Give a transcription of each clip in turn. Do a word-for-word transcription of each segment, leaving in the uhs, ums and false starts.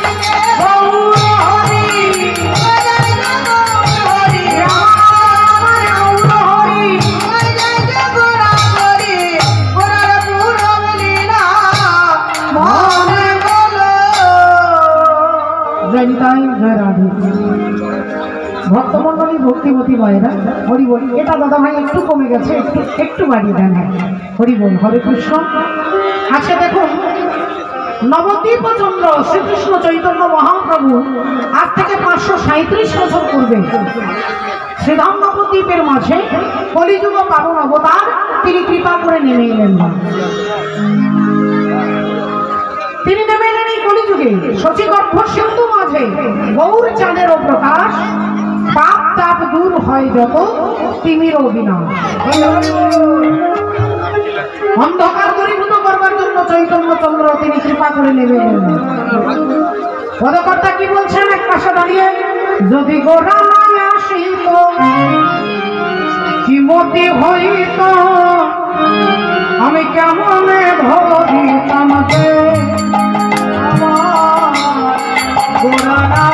ভক্তমন্ডলী ভক্তিমতী মায়েরা হরি বল। এটা দাদা ভাই একটু কমে গেছে, একটু একটু বাড়িয়ে দেন। হরি বল, হরে কৃষ্ণ। আচ্ছা দেখুন, নবদ্বীপ চন্দ্র শ্রীকৃষ্ণ চৈতন্য মহাপ্রভু আজ থেকে পাঁচশো সাঁত্রিশ বছর পূর্বে শ্রীধাম নবদ্বীপের মাঝে কলিযুগ পাবন অবতার তিনি কৃপা করে নেমে এলেন না। তিনি নেমে এলেন এই কলিযুগে শচীগর্ভ সিন্ধু মাঝে গৌর চাঁদেরও প্রকাশ, পাপ তাপ দূর হয় যত তিমিরও বিনাশ। অন্ধকার দূরীভূত করবার জন্য চৈতন্য চন্দ্র তিনি কৃপা করে নেমে এলেন। পদকর্তা কি বলছেন এক পাশে দাঁড়িয়ে, যদি গোরা নাই আসিত কি মতি হইত আমি কেমনে ধরিতাম যে আমার গোরা না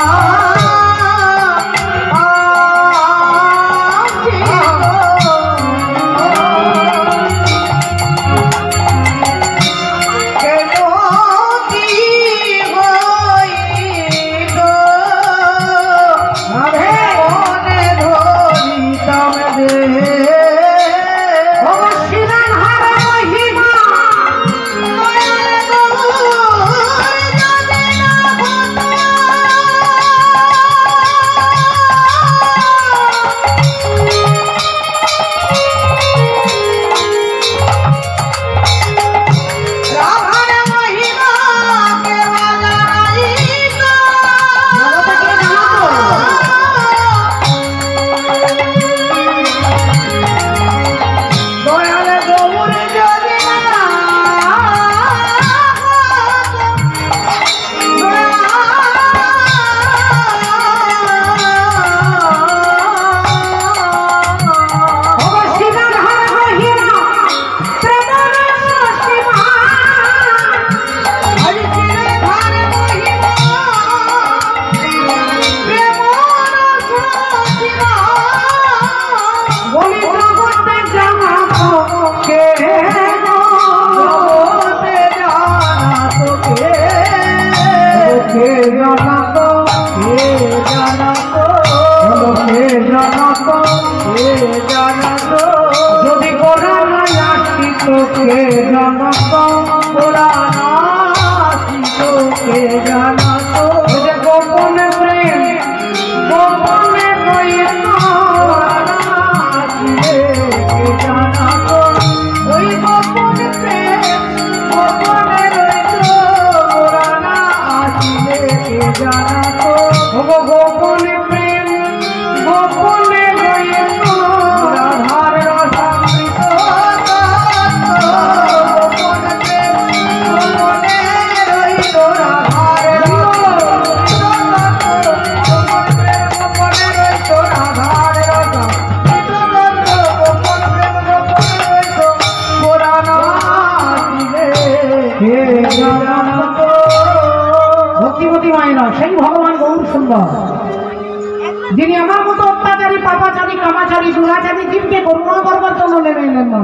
যিনি আমার মতো অত্যাচারী পাপাচারী কামাচারী দুরাচারী জীবকে করুণা করবার জন্য নেমে এলেন না।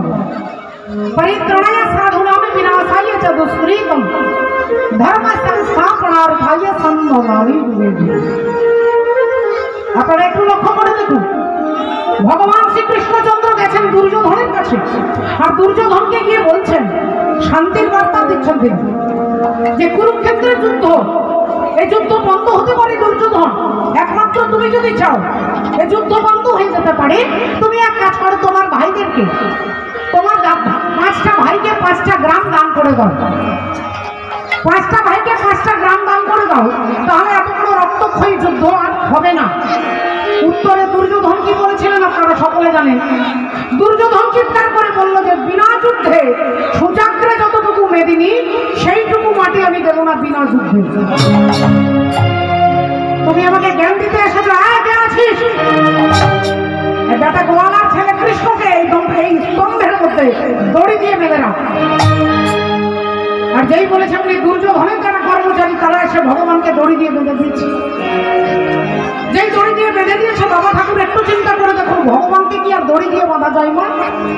পরিত্রাণায় সাধুনাম বিনাশায় চ দুষ্কৃতম ধর্ম সংস্থাপনার্থায় সম্ভবামি যুগে। আপনারা একটু লক্ষ্য করে দেখুন, ভগবান শ্রীকৃষ্ণচন্দ্র গেছেন দুর্যোধনের কাছে, আর দুর্যোধনকে গিয়ে বলছেন, শান্তির বার্তা দিচ্ছেন তিনি, যে কুরুক্ষেত্রের যুদ্ধ, এই যুদ্ধ বন্ধ হতে পারে দুর্যোধন, একমাত্র তুমি যদি চাও এই যুদ্ধ বন্ধ হয়ে যেতে পারে, তুমি এক কাজ করো, তোমার ভাইদেরকে, তোমার পাঁচটা ভাইকে পাঁচটা গ্রাম দান করে দাও, পাঁচটা ভাইকে পাঁচটা গ্রাম দান করে দাও, তাহলে এত বড় রক্তক্ষয়ী যুদ্ধ আর হবে না। উত্তরে দুর্যোধন কি বলেছিলেন আপনারা সকলে জানেন। দুর্যোধন চিৎকার করে বলল যে বিনা যুদ্ধে সুচাগ্রে যতটুকু মেদিনী সেইটুকু মাটি আমি দেবো না বিনা যুদ্ধে। তুমি আমাকে জ্ঞান দিতে এসেছো, হ্যাঁ কে আছিস? বেটা গোয়ালার ছেলে কৃষ্ণকে এই এই স্তম্ভের মধ্যে দড়ি দিয়ে বেঁধে রাখ। আর যেই বলেছে উনি দুর্যোধনের যারা কর্মচারী তারা এসে ভগবানকে দড়ি দিয়ে বেঁধে দিয়েছে। যেই দড়ি দিয়ে বেঁধে দিয়েছে বাবা ঠাকুর একটু চিন্তা করে দেখুন, ভগবানকে কি আর দড়ি দিয়ে বাঁধা যায় না?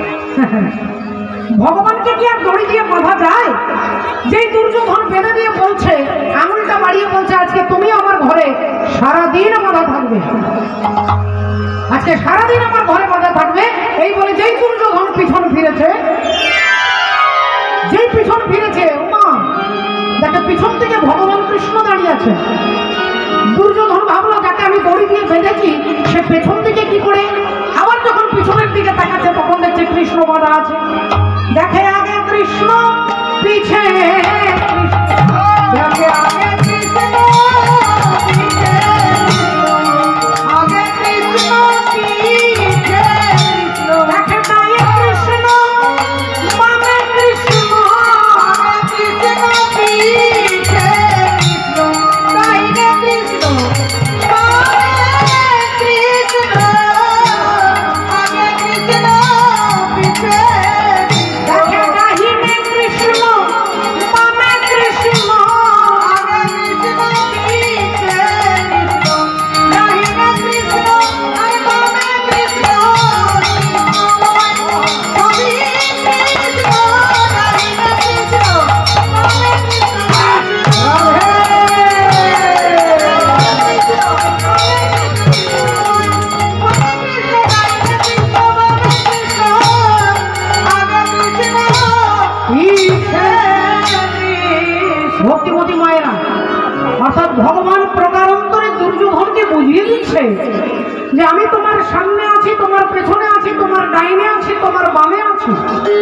ভগবানকে কি আর দড়ি দিয়ে বাঁধা যায়? যেই দুর্যোধন বেঁধে দিয়ে বলছে, আঙুলটা বাড়িয়ে বলছে, আজকে তুমি আমার ঘরে সারাদিন বাঁধা থাকবে, আজকে সারাদিন আমার ঘরে বাঁধা থাকবে। এই বলে যেই দুর্যোধন পিছন ফিরেছে, যেই পিছন ফিরেছে উমা দেখে পিছন থেকে ভগবান কৃষ্ণ দাঁড়িয়ে আছে। দুর্যোধন ভাবলো যাকে আমি দড়ি দিয়ে বেঁধেছি সে পেছন থেকে কি করে, আবার যখন পিছনের দিকে তাকাচ্ছে তখন দেখছে কৃষ্ণ বাঁধা আছে। দেখে আগে কৃষ্ণ পিছে দেখে আগে কৃষ্ণ পিছে আগে কৃষ্ণ পিছে দেখে তাই কৃষ্ণ বামে কৃষ্ণ আগে কৃষ্ণ পিছে কৃষ্ণ তাই কৃষ্ণ বামে কৃষ্ণ আগে কৃষ্ণ পিছে দেখে দাহিনে কৃষ্ণ বামে কৃষ্ণ আগে কৃষ্ণ পিছে কৃষ্ণ দাহিনে কৃষ্ণ আর বামে কৃষ্ণ সবই কৃষ্ণ দাহিনে কৃষ্ণ বামে ভক্তিমতী মায়েরা, অর্থাৎ ভগবান প্রকারান্তরে দুর্যোধনকে বুঝিয়ে দিচ্ছে যে আমি তোমার সামনে আছি, তোমার পেছনে আছি, তোমার ডাইনে আছি, তোমার বামে আছি,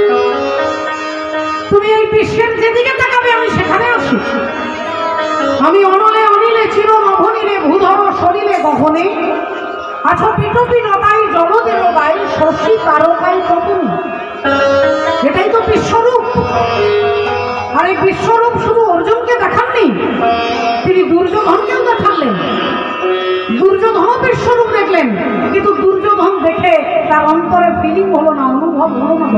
তুমি এই বিশ্বের যেদিকে তাকাবে আমি সেখানে আছি। আমি অনলে অনিলে চির নভনীলে ভূধর শরীরে গহনে আছো পিটপি নতাই জলদে নবাই শশী তারকাই কপুনি। এটাই তো বিশ্বরূপ। আর এই বিশ্বরূপ শুধু অর্জুনকে দেখাননি, তিনি দুর্যোধনকেও দেখালেন। দুর্যোধন বিশ্বরূপ দেখলেন, কিন্তু দুর্যোধন দেখে তার অন্তরে ফিলিং হলো না, অনুভব হলো না।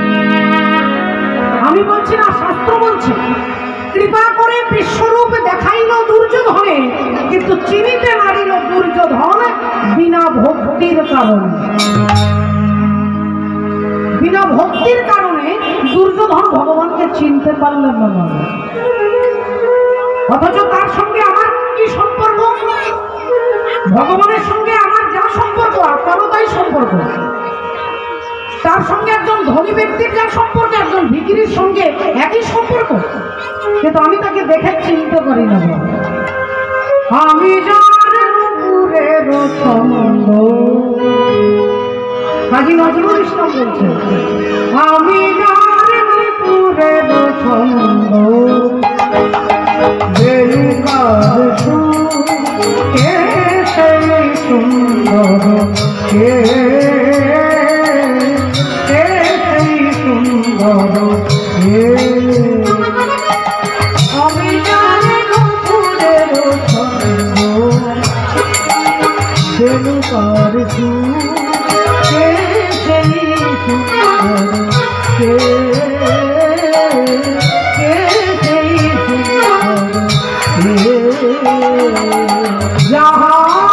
আমি বলছি না, শাস্ত্র বলছে কৃপা করে বিশ্বরূপ দেখাইল দুর্যোধনে, কিন্তু চিনিতে নারিল দুর্যোধন বিনা ভক্তির কারণে। বিনা ভক্তির কারণে দুর্যোধন ভগবানকে চিনতে পারলেন না। অথচ তার সঙ্গে আমার কি সম্পর্ক? ভগবানের সঙ্গে আমার যা সম্পর্ক আপনারও তাই সম্পর্ক। তার সঙ্গে একজন ধনী ব্যক্তির যা সম্পর্ক একজন ভিখিরির সঙ্গে একই সম্পর্ক, কিন্তু আমি তাকে দেখে চিনতে পারি না। আমি জানের ছন্দ কাজী নজরুল ইসলাম বলছে, আমি জানের ছন্দ সুন্দর কে সুন্দর আমি জানি নুপুরের ছন্দ বেলুকার কে সেই সুন্দর কে সেই সুন্দর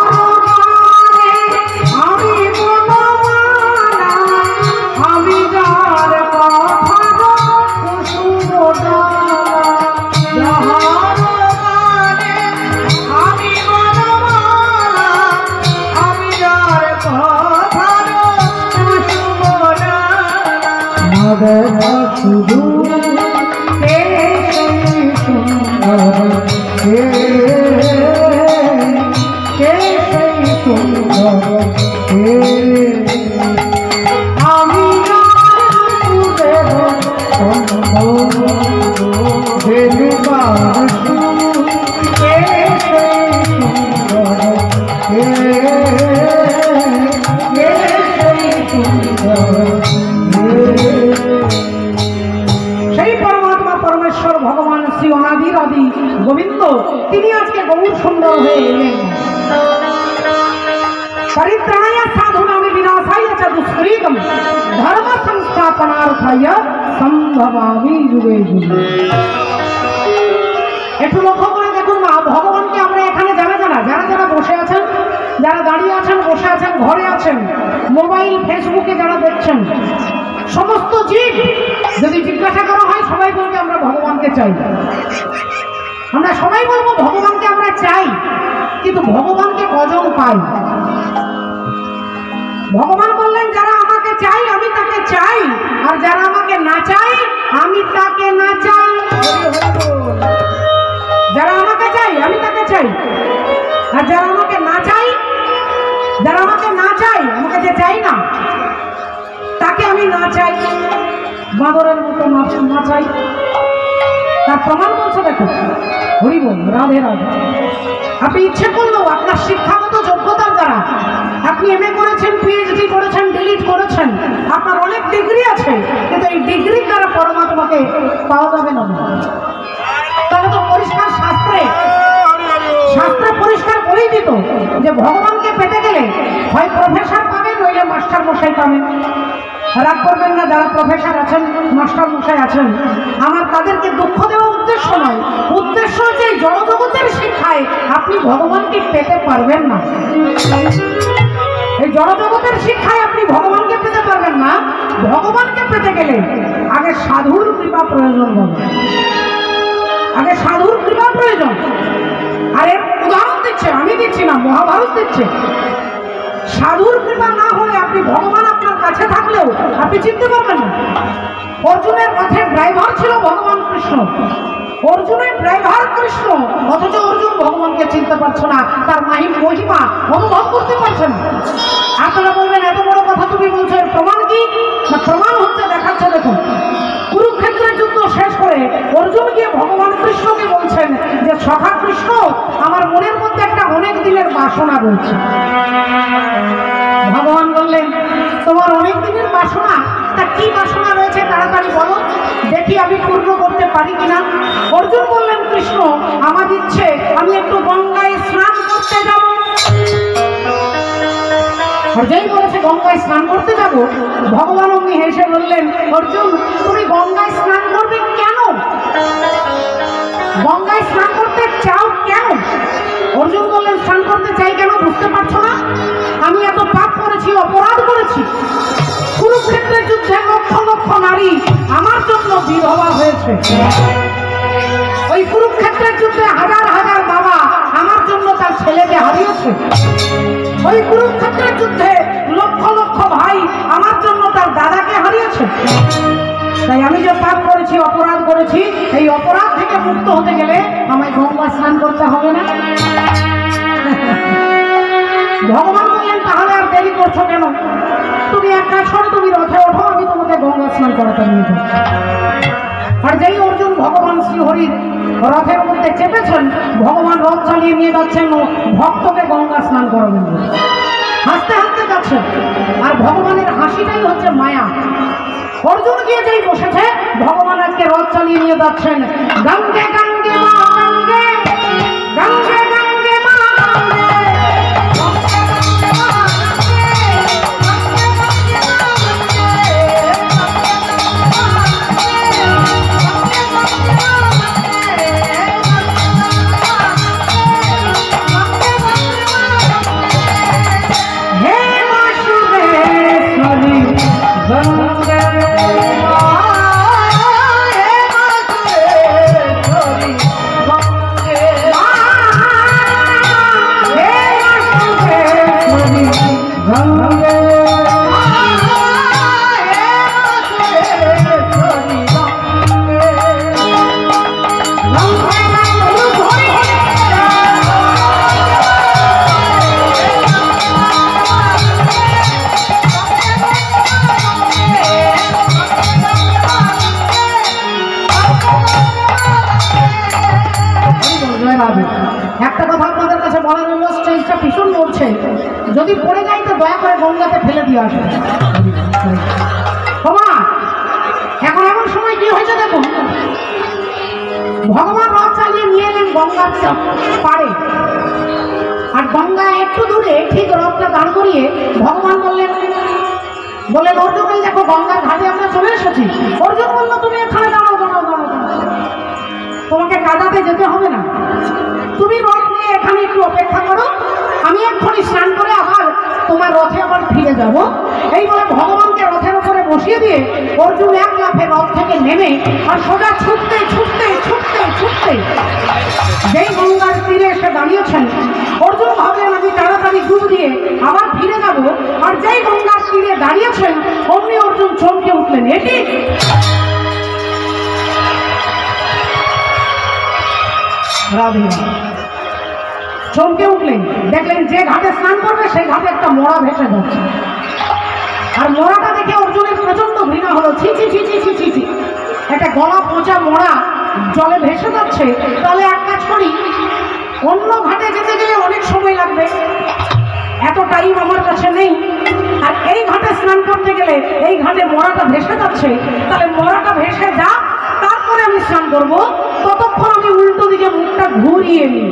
শুধু সুন্দর আমি গোবিন্দ তিনি আজকে গৌর সুন্দর হয়ে এলেন। परित्राणाय साधूनां विनाशाय च दुष्कृतं धर्म संस्थापनार्थाय ভবামি যুগে যুগে। একটু লক্ষ্য করে দেখুন মা, ভগবানকে আমরা এখানে যারা যারা যারা যারা বসে আছেন, যারা দাঁড়িয়ে আছেন, বসে আছেন, ঘরে আছেন, মোবাইল ফেসবুকে যারা দেখছেন, সমস্ত জীব যদি জিজ্ঞাসা করা হয় সবাই বলবে আমরা ভগবানকে চাই। আমরা সবাই বলবো ভগবানকে আমরা চাই, কিন্তু ভগবানকে কজন পাই? ভগবান বললেন যারা আমাকে চাই আমি তাকে চাই, আর যারা আমাকে না চাই আমি তাকে না চাই। যারা আমাকে চাই আমি তাকে চাই, আর যারা আমাকে না চাই, যারা আমাকে না চাই, আমাকে যে চাই না তাকে আমি না চাই, বাঁদরের মতো না চাই। তার প্রমাণ বলছে দেখো, হরি বল, রাধে রাধে। আপনি ইচ্ছে করলেও আপনার শিক্ষাগত যোগ্যতার দ্বারা আপনি এম এ করেছেন, পিএইচডি করেছেন, ডিলিট করেছেন, আপনার অনেক ডিগ্রি আছে, কিন্তু এই ডিগ্রির দ্বারা পরমাত্মাকে পাওয়া যাবে না। তাহলে তো পরিষ্কার শাস্ত্রে শাস্ত্রে পরিষ্কার করেই দিত যে ভগবানকে পেতে গেলে হয় প্রফেসর পাবেন, নইলে মাস্টার মশাই পাবেন। রাগ করবেন না যারা প্রফেসর আছেন, মাস্টার মশাই আছেন, আমার তাদেরকে দুঃখ দেওয়া উদ্দেশ্য নয়। উদ্দেশ্য যে জড়জগতের শিক্ষায় আপনি ভগবানকে পেতে পারবেন না। এই জড়জগতের শিক্ষায় আপনি ভগবানকে পেতে পারবেন না। ভগবানকে পেতে গেলে আগে সাধুর কৃপা প্রয়োজন হবে, আগে সাধুর কৃপা প্রয়োজন। আর এর উদাহরণ দিচ্ছে, আমি দিচ্ছি না, মহাভারত দিচ্ছে। সাধুর কৃপা না হলে আপনি ভগবান আপনার কাছে থাকলেও আপনি চিনতে পারবেন না। অর্জুনের রথের ড্রাইভার ছিল ভগবান কৃষ্ণ, অর্জুনের ড্রাইভার কৃষ্ণ, অথচ অর্জুন ভগবানকে চিনতে পারছো না, তার মাহিম মহিমা অনুভব করতে পারছেন। আপনারা বলবেন এত বড় কথা তুমি বলছো, এর প্রমাণ কি? না, প্রমাণ হচ্ছে, দেখাচ্ছে দেখুন। কুরুক্ষেত্রের যুদ্ধ শেষ করে অর্জুন গিয়ে ভগবান কৃষ্ণকে বলছেন যে সখা কৃষ্ণ, আমার মনের মধ্যে একটা অনেক দিনের বাসনা রয়েছে। ভগবান বললেন তোমার অনেক দিনের বাসনা, তা কি বাসনা রয়েছে তাড়াতাড়ি বলো, দেখি আমি পূর্ণ করতে পারি কিনা। অর্জুন বললেন কৃষ্ণ, আমার ইচ্ছে আমি একটু গঙ্গায় স্নান করতে যাব। আর যেই বলেছে গঙ্গায় স্নান করতে যাব, ভগবান অমনি হেসে বললেন অর্জুন তুমি গঙ্গায় স্নান করবে কেন? গঙ্গায় স্নান করতে চাও কেন? অর্জুন বললেন স্নান করতে চাই কেন বুঝতে পারছো না? আমি এত পাপ করেছি, অপরাধ করেছি। কুরুক্ষেত্রের যুদ্ধে লক্ষ লক্ষ নারী আমার জন্য বিধবা হয়েছে। ওই কুরুক্ষেত্রের যুদ্ধে হাজার হাজার বাবা আমার জন্য তার ছেলেকে হারিয়েছে। ওই কুরুক্ষেত্রের যুদ্ধে লক্ষ লক্ষ ভাই আমার জন্য তার দাদাকে হারিয়েছে। তাই আমি যে পাপ করেছি, অপরাধ করেছি, এই অপরাধ থেকে মুক্ত হতে গেলে আমায় গঙ্গা স্নান করতে হবে না। ভগবান বললেন তাহলে আর দেরি করছো কেন? তুমি এক কাজ করো, তুমি রথে ওঠো, আমি তোমাকে গঙ্গা স্নান করাতে নিয়ে যাবো। আর যেই অর্জুন ভগবান শ্রীহরির রথের মধ্যে চেপেছেন, ভগবান রথ চালিয়ে নিয়ে যাচ্ছেন ভক্তকে গঙ্গা স্নান করাবেন, হাসতে হাসতে যাচ্ছেন। আর ভগবানের হাসিটাই হচ্ছে মায়া। অর্জুন গিয়ে যেই বসেছে, ভগবান আজকে রথ চালিয়ে নিয়ে যাচ্ছেন। গঙ্গে গঙ্গে মা গঙ্গে, গঙ্গে গঙ্গে মা গঙ্গে, একটা কথা আপনাদের কাছে বলার জন্য স্টেজটা ভীষণ মরছে, যদি পড়ে যায় তো দয়া করে গঙ্গাতে ফেলে দিয়ে আসবে। এখন এমন সময় কি হয়েছে দেখুন, ভগবান রথ চালিয়ে নিয়ে এলেন গঙ্গার পাড়ে। আর গঙ্গা একটু দূরে ঠিক রথটা দাঁড় করিয়ে ভগবান বললেন বললেন অর্জুন এই দেখো গঙ্গার ঘাটে আমরা চলে এসেছি। অর্জুন বললো তুমি এখানে দাঁড়াও দাঁড়াও দাঁড়াও তোমাকে কাদাতে যেতে হবে না, তুমি রথ নিয়ে এখানে একটু অপেক্ষা করো, আমি এক্ষুনি স্নান করে আবার তোমার রথে আবার ফিরে যাব। এই বলে ভগবানকে রথের উপরে বসিয়ে দিয়ে অর্জুন এক লাফে রথ থেকে নেমে আর সোজা ছুটতে ছুটতে ছুটতে ছুটতে যেই গঙ্গার তীরে এসে দাঁড়িয়েছেন, অর্জুন ভাবলেন আমি তাড়াতাড়ি ডুব দিয়ে আবার ফিরে যাব। আর যেই গঙ্গার তীরে দাঁড়িয়েছেন অমনি অর্জুন চমকে উঠলেন, এটি রাধে চমকে উঠলেন, দেখলেন যে ঘাটে স্নান করবে সেই ঘাটে একটা মোড়া ভেসে যাচ্ছে। আর মোড়াটা দেখে অর্জুনের প্রচন্ড ঘৃণা হলো, ছি ছি ছি ছি ছি ছি ছি একটা গলা পচা মোড়া জলে ভেসে যাচ্ছে, তাহলে এক কাজ করি অন্য ঘাটে যেতে গেলে অনেক সময় লাগবে, এত টাইম আমার কাছে নেই। আর এই ঘাটে স্নান করতে গেলে এই ঘাটে মোড়াটা ভেসে যাচ্ছে, তাহলে মোড়াটা ভেসে যা তারপরে আমি স্নান করবো, ততক্ষণ আমি উল্টো দিকে মুখটা ঘুরিয়ে নিই।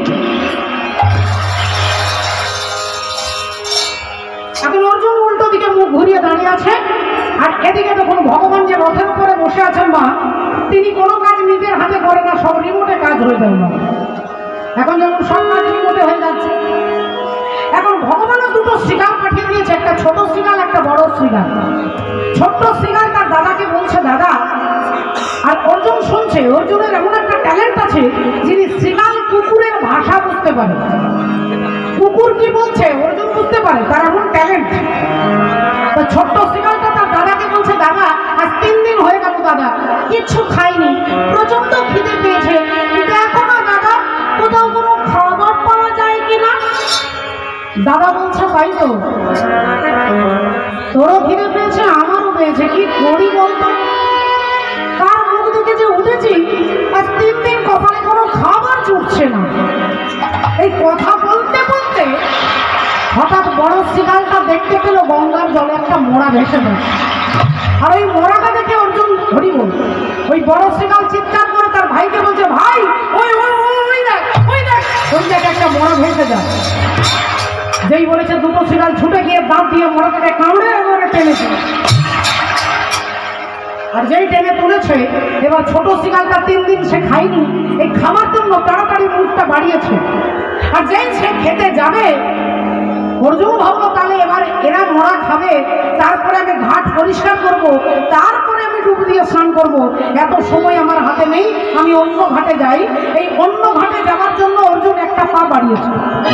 এখন অর্জুন উল্টো দিকে মুখ ঘুরিয়ে দাঁড়িয়ে আছে, আর এদিকে তখন ভগবান যে রথের উপরে বসে আছেন মা, তিনি কোনো কাজ নিজের হাতে করে না, সব রিমোটে কাজ হয়ে যায় না। এখন যেমন সব কাজ রিমোটে হয়ে যাচ্ছে। এখন ভগবানও দুটো শিকার পাঠিয়ে দিয়েছে, একটা ছোট শিকার একটা বড় শিকার। ছোট্ট শিকার তার দাদাকে বলছে দাদা, আর অর্জুন শুনছে অর্জুনের এমন একটা ট্যালেন্ট আছে যিনি শিকার কুকুরের ভাষা বুঝতে পারে, কুকুর কি বলছে অর্জুন বুঝতে পারে, তার এমন ট্যালেন্ট। তো ছোট্ট শিকারটা তার দাদাকে বলছে দাদা আজ তিন দিন হয়ে গেল দাদা কিচ্ছু খাইনি, প্রচন্ড খিদে পেয়েছে, দেখো না দাদা কোথাও কোনো খাবার পাওয়া যায় কিনা। দাদা বলছে তাই তো, তোরও খিদে পেয়েছে আমারও পেয়েছে, কি করি বলতো, তার মুখ দেখে যে উঠেছি আজ তিন দিন কপালে কোনো খাবার জুটছে না। এই কথা বলতে বলতে হঠাৎ বড় শিকালটা দেখতে পেল গঙ্গার জলে একটা মোড়া ভেসে যাচ্ছে। আর ওই মোড়াটা দেখে অর্জুন হরি বল, ওই বড় শিকাল চিৎকার করে তার ভাইকে বলছে ভাই ওই ওই ওই দেখ ওই দেখ ওই দেখ একটা মোড়া ভেসে যায়। যেই বলেছে দুটো শিকাল ছুটে গিয়ে দাঁত দিয়ে মোড়াটাকে কামড়ে এবারে টেনেছে। আর যেই টেনে তুলেছে এবার ছোট শিকালটা তিন দিন সে খায়নি, এই খাবার জন্য তাড়াতাড়ি মুখটা বাড়িয়েছে। আর যেই সে খেতে যাবে অর্জুন ভাবলো তাহলে এবার এরা মোড়া খাবে, তারপরে আমি ঘাট পরিষ্কার করব, তারপরে আমি ডুব দিয়ে স্নান করব, এত সময় আমার হাতে নেই, আমি অন্য ঘাটে যাই। এই অন্য ঘাটে যাওয়ার জন্য অর্জুন একটা পা বাড়িয়েছে।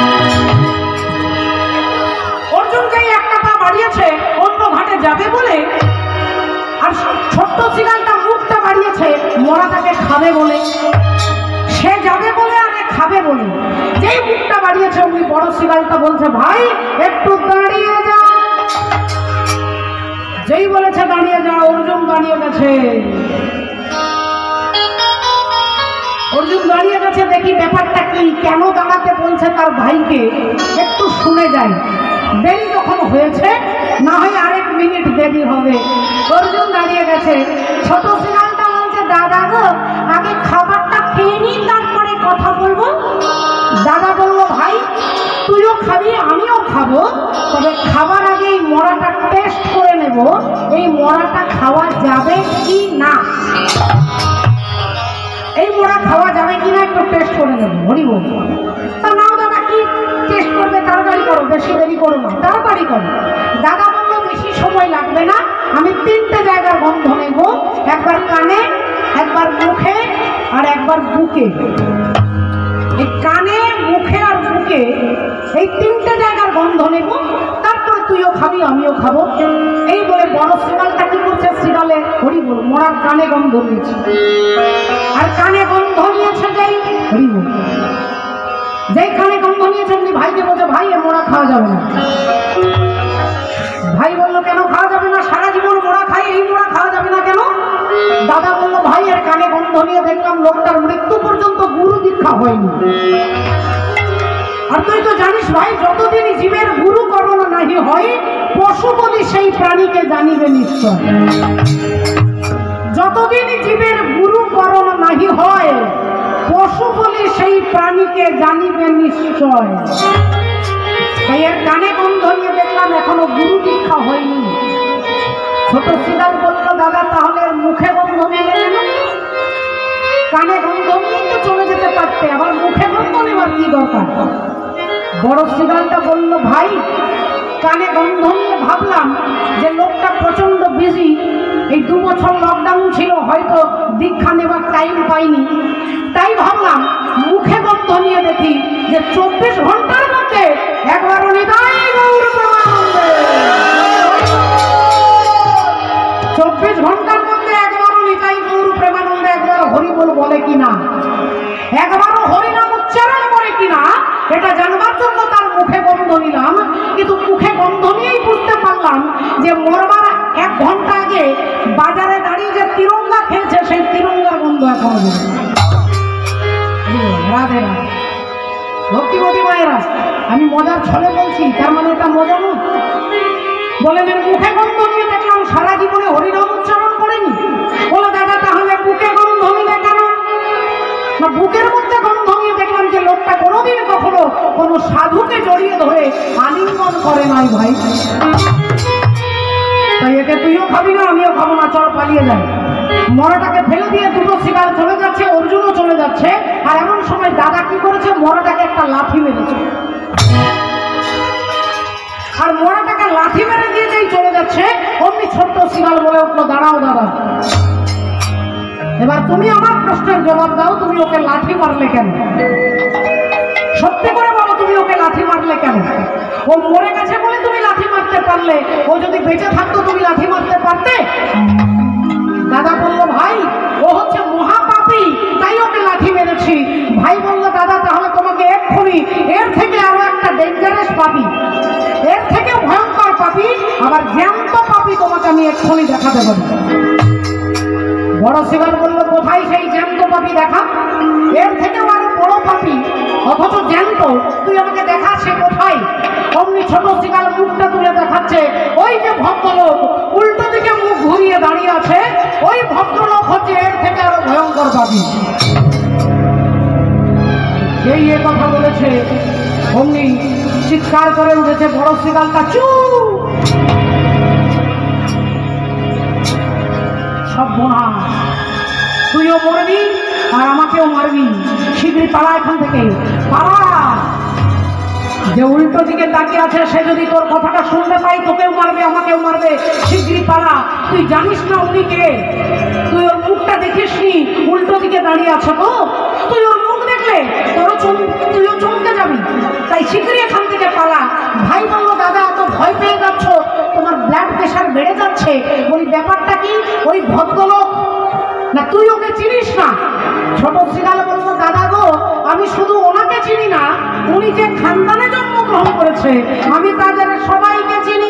অর্জুন যেই একটা পা বাড়িয়েছে অন্য ঘাটে যাবে বলে, আর ছোট্ট শিকালটা মুখটা বাড়িয়েছে মোড়াটাকে খাবে বলে, সে যাবে বলে আর খাবে বলে। যেই মুখটা বাড়িয়েছে ওই বড় শিকালটা বলছে ভাই একটু দাঁড়িয়ে যা। যেই বলেছে দাঁড়িয়ে যা অর্জুন দাঁড়িয়ে গেছে। অর্জুন দাঁড়িয়ে গেছে, দেখি ব্যাপারটা কি, কেন দাঁড়াতে বলছে তার ভাইকে একটু শুনে যাই। দেরি যখন হয়েছে না হয় আরেক মিনিট দেরি হবে। অর্জুন দাঁড়িয়ে গেছে, ছোট শিকালটা বলছে দাদা গো আগে খাবারটা খেয়ে নিই তারপরে কথা বলবো। দাদা বলল ভাই তুইও খাবি আমিও খাবো, তবে খাবার আগে এই মোড়াটা টেস্ট করে নেব, এই মোড়াটা খাওয়া যাবে কি না, এই মোড়া খাওয়া যাবে কিনা একটু টেস্ট করে নেব। হরি বল। তা নাও দাদা কি টেস্ট করবে, তাড়াতাড়ি করো, বেশি দেরি করো না, তাড়াতাড়ি করো। দাদা বলল বেশি সময় লাগবে না, আমি তিনটে জায়গার গন্ধ নেব, একবার কানে, একবার মুখে আর একবার বুকে। এই কানে মুখে আর বুকে এই তিনটে জায়গার গন্ধ নেব, তারপরে তুইও খাবি আমিও খাবো। এই বলে বড় শিকালটা কি করছে, শিকালে হরি বল মোড়ার কানে গন্ধ নিয়েছে। আর কানে গন্ধ নিয়েছে যেই হরি বল, যেই কানে গন্ধ নিয়েছে উনি ভাইকে বলছে ভাই এ মোড়া খাওয়া যাবে না। ভাই বললো কেন খাওয়া যাবে না, সারা জীবন মোড়া খাই, এই মোড়া খাওয়া যাবে না কেন? দাদা বললো ভাই এর কানে গন্ধ নিয়ে দেখলাম লোকটার মৃত্যু পর্যন্ত গুরু দীক্ষা হয়নি। আর তুই তো জানিস ভাই যতদিন জীবের গুরু করণ নাহি হয় পশু বলি সেই প্রাণীকে জানিবে নিশ্চয়। যতদিন জীবের গুরু করণ নাহি হয় পশু বলি সেই প্রাণীকে জানিবে নিশ্চয়। তাই এর কানে গন্ধ নিয়ে দেখলাম এখনো গুরু দীক্ষা হয়নি। ছোট শ্রীলাল বলল, দাদা তাহলে মুখে গন্ধ নিয়ে গেলে না, কানে গন্ধ নিয়ে তো চলে যেতে পারতে, আবার মুখে গন্ধ নেবার কি দরকার? বড় শ্রীলালটা বলল, ভাই কানে গন্ধ নিয়ে ভাবলাম যে লোকটা প্রচন্ড বিজি, এই দু বছর লকডাউন ছিল, হয়তো দীক্ষা নেবার টাইম পাইনি, তাই ভাবলাম মুখে গন্ধ নিয়ে দেখি যে চব্বিশ ঘন্টার মধ্যে একবারও নিতাই গৌর প্রেমানন্দে, চব্বিশ ঘন্টার মধ্যে একবারও নিতাই গৌর প্রেমানন্দে একবার হরিবোল বলে কিনা, একবারও হরিনাম উচ্চারণ করে কিনা, এটা জানবার জন্য তার মুখে গন্ধ নিলাম। কিন্তু মুখে গন্ধ নিয়েই বুঝতে পারলাম যে মরবার এক ঘন্টা আগে বাজারে দাঁড়িয়ে যে তিরঙ্গা খেলছে, সেই তিরঙ্গার গন্ধ এখনো বেরোচ্ছে। রাধে রাধে ভক্তিমতী মায়েরা, আমি মজার ছলে বলছি, তার মানে এটা মজা নয়। বলেন এর মুখে গন্ধ নিয়ে দেখলাম সারা জীবনে হরিনাম উচ্চারণ করেনি। বলে দাদা তাহলে বুকে গন্ধ নিলে কেন? না, বুকের মধ্যে গন্ধ নিয়ে দেখলাম যে লোকটা কোনোদিন কখনো কোনো সাধুকে জড়িয়ে ধরে আলিঙ্গন করে নাই ভাই। তাই একে তুইও খাবি না, আমিও খাবো না, চল পালিয়ে যাই। মরাটাকে ফেলে দিয়ে দুটো শিকার চলে যাচ্ছে, অর্জুনও চলে যাচ্ছে, আর এমন সময় দাদা কি করেছে, মরাটাকে একটা লাঠি মেরেছে। আর মরাটাকে লাঠি মেরে দিয়ে যেই চলে যাচ্ছে, অমনি ছোট্ট শিকার বলে উঠলো, দাঁড়াও দাদা, এবার তুমি আমার প্রশ্নের জবাব দাও, তুমি ওকে লাঠি মারলে কেন? সত্যি করে বলো, তুমি ওকে লাঠি মারলে কেন? ও মরে গেছে বলে তুমি লাঠি মারতে পারলে, ও যদি বেঁচে থাকতো তুমি লাঠি মারতে পারতে? দাদা বলল, ভাই ও হচ্ছে মহাপাপী, তাই ওকে লাঠি মেরেছি। ভাই বলল, দাদা তাহলে তোমাকে এক্ষুনি এর থেকে আরো একটা ডেঞ্জারাস পাপী, এর থেকে ভয়ঙ্কর পাপী, আবার জ্যান্ত পাপী তোমাকে আমি এক্ষুনি দেখাতে পারি। বড় শিবাল বলল, কোথায় সেই জ্যান্ত পাপী দেখা? এর থেকেও আরো বড় পাপী, অথচ জ্যান্ত, তুই আমাকে দেখা, সে কোথায়? অমনি ছোট শিকাল মুখটা তুলে দেখাচ্ছে, ওই যে ভদ্রলোক উল্টো দিকে মুখ ঘুরিয়ে দাঁড়িয়ে আছে, ওই ভদ্রলোক হচ্ছে এর থেকে আরো ভয়ঙ্কর পাপী। যেই এ কথা বলেছে অমনি চিৎকার করে উঠেছে বড় শিকালটা, চুপ, সব বোনা, তুইও মরবি আর আমাকেও মারবি, শীঘ্রই পালা এখান থেকে, পালা। যে উল্টো দিকে তাকিয়ে আছে সে যদি তোর কথাটা শুনতে পাই, তোকেও মারবে আমাকেও মারবে, শীঘ্রই পালা। তুই জানিস না উনি কে? তুই ওর মুখটা দেখিস নি, উল্টো দিকে দাঁড়িয়ে আছে তো, তুই ওর মুখ দেখলে তোরও তুইও চমকে যাবি, তাই শীঘ্রই এখান থেকে পালা। ভাই বললো, দাদা এত ভয় পেয়ে যাচ্ছ, তোমার ব্লাড প্রেশার বেড়ে যাচ্ছে। ওই ব্যাপারটা কি? ওই ভদ্রলোক না, তুই ওকে চিনিস না? ছোট শিকাল বলল, দাদা গো, আমি শুধু ওনাকে চিনি না, উনি যে খানদানে জন্মগ্রহণ করেছে আমি তাদের সবাইকে চিনি।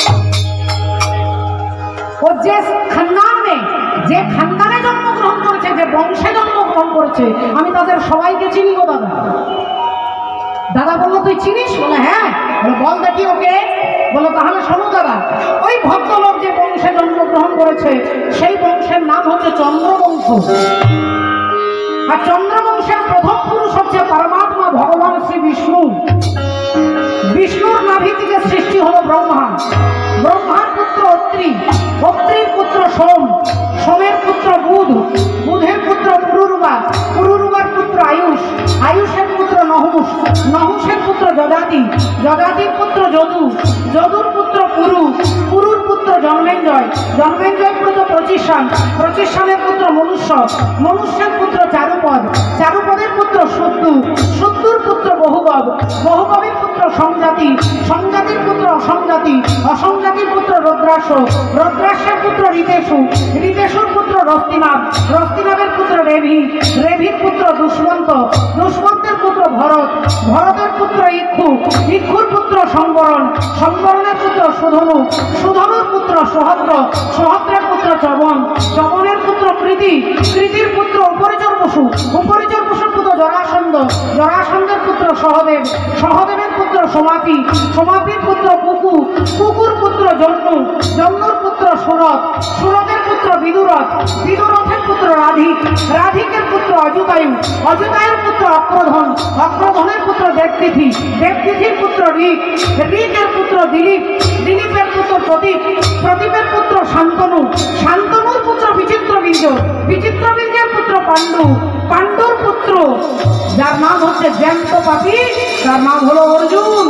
ও যে খানদানে, যে খানদানে জন্মগ্রহণ করেছে, যে বংশে জন্মগ্রহণ করেছে, আমি তাদের সবাইকে চিনি গো দাদা। দাদা বললো, তুই চিনিস? বলে হ্যাঁ। বলে বল দেখি ওকে। বলো তাহলে শোনো দাদা, ওই ভদ্রলোক যে বংশে জন্মগ্রহণ করেছে সেই বংশের নাম হচ্ছে চন্দ্রবংশ। আর চন্দ্রবংশের প্রথম পুরুষ হচ্ছে পরমাত্মা ভগবান শ্রী বিষ্ণু। বিষ্ণুর নাভি থেকে সৃষ্টি হলো ব্রহ্মা, ব্রহ্মার পুত্র অত্রি, অত্রির পুত্র সোম, সোমের পুত্র বুধ, বুধের পুত্র পুরুরবা, পুরুরবার পুত্র আয়ুষ, আয়ুষের পুত্র নহুষ, নহুষের পুত্র যজাতি, যজাতির পুত্র যদু, যদুর পুত্র পুরু, পুরুর পুত্র জন্মেঞ্জয়, জন্মেঞ্জয় পুত্র প্রচিষ্ঠান, প্রচিষ্ঠানের পুত্র মনুষ্য, মনুষ্যের পুত্র চারুপদ, চারুপদের পুত্র শুদ্ধু, শুদ্ধুর পুত্র বহুগব, বহুগবের পুত্র সংজাতি, সংজাতির পুত্র অসংজাতি, অসংজাতির পুত্র রুদ্রাস, রুদ্রাসের পুত্র ঋতেশু, ঋতেশুর পুত্র রস্তিনাভ, রস্তিনাভের পুত্র রেভি, রেভির পুত্র দুষ্মন্ত, দুষ্মন্তের পুত্র ভরত, ভরতের পুত্র ইক্ষু, ইক্ষুর পুত্র সম্বরণ, সম্বরণের পুত্র সুধনু, সুধনুর পুত্র সহদ্র, সহদ্রের পুত্র চবন, চবনের পুত্র কৃতি, কৃতির পুত্র উপরিচর বসু, উপরিচর বসুর পুত্র জরাসন্ধ, জরাসন্ধের পুত্র সহদেব, সহদেবের পুত্র সমাপি, সমাপির পুত্র কুকু, কুকুর পুত্র জন্মু, জন্মুর পুত্র সুরথ, সুরথের পুত্র বিদুরথ, বিদুরথের পুত্র রাধিক, রাধিকের পুত্র অযুতায়ু, অযুতায়ুর পুত্র অক্রধন, অক্রধনের পুত্র দেবতিথি, দেবতিথির পুত্র ঋক, ঋকের পুত্র দিলীপ, দিলীপের পুত্র প্রদীপ, প্রদীপের পুত্র শান্তনু, শান্তনুর পুত্র বিচিত্রবীর্য, বিচিত্রবীর্যের পুত্র পাণ্ডু, পাণ্ডুর পুত্র যার নাম হচ্ছে জ্যান্ত পাপি, তার নাম হলো অর্জুন।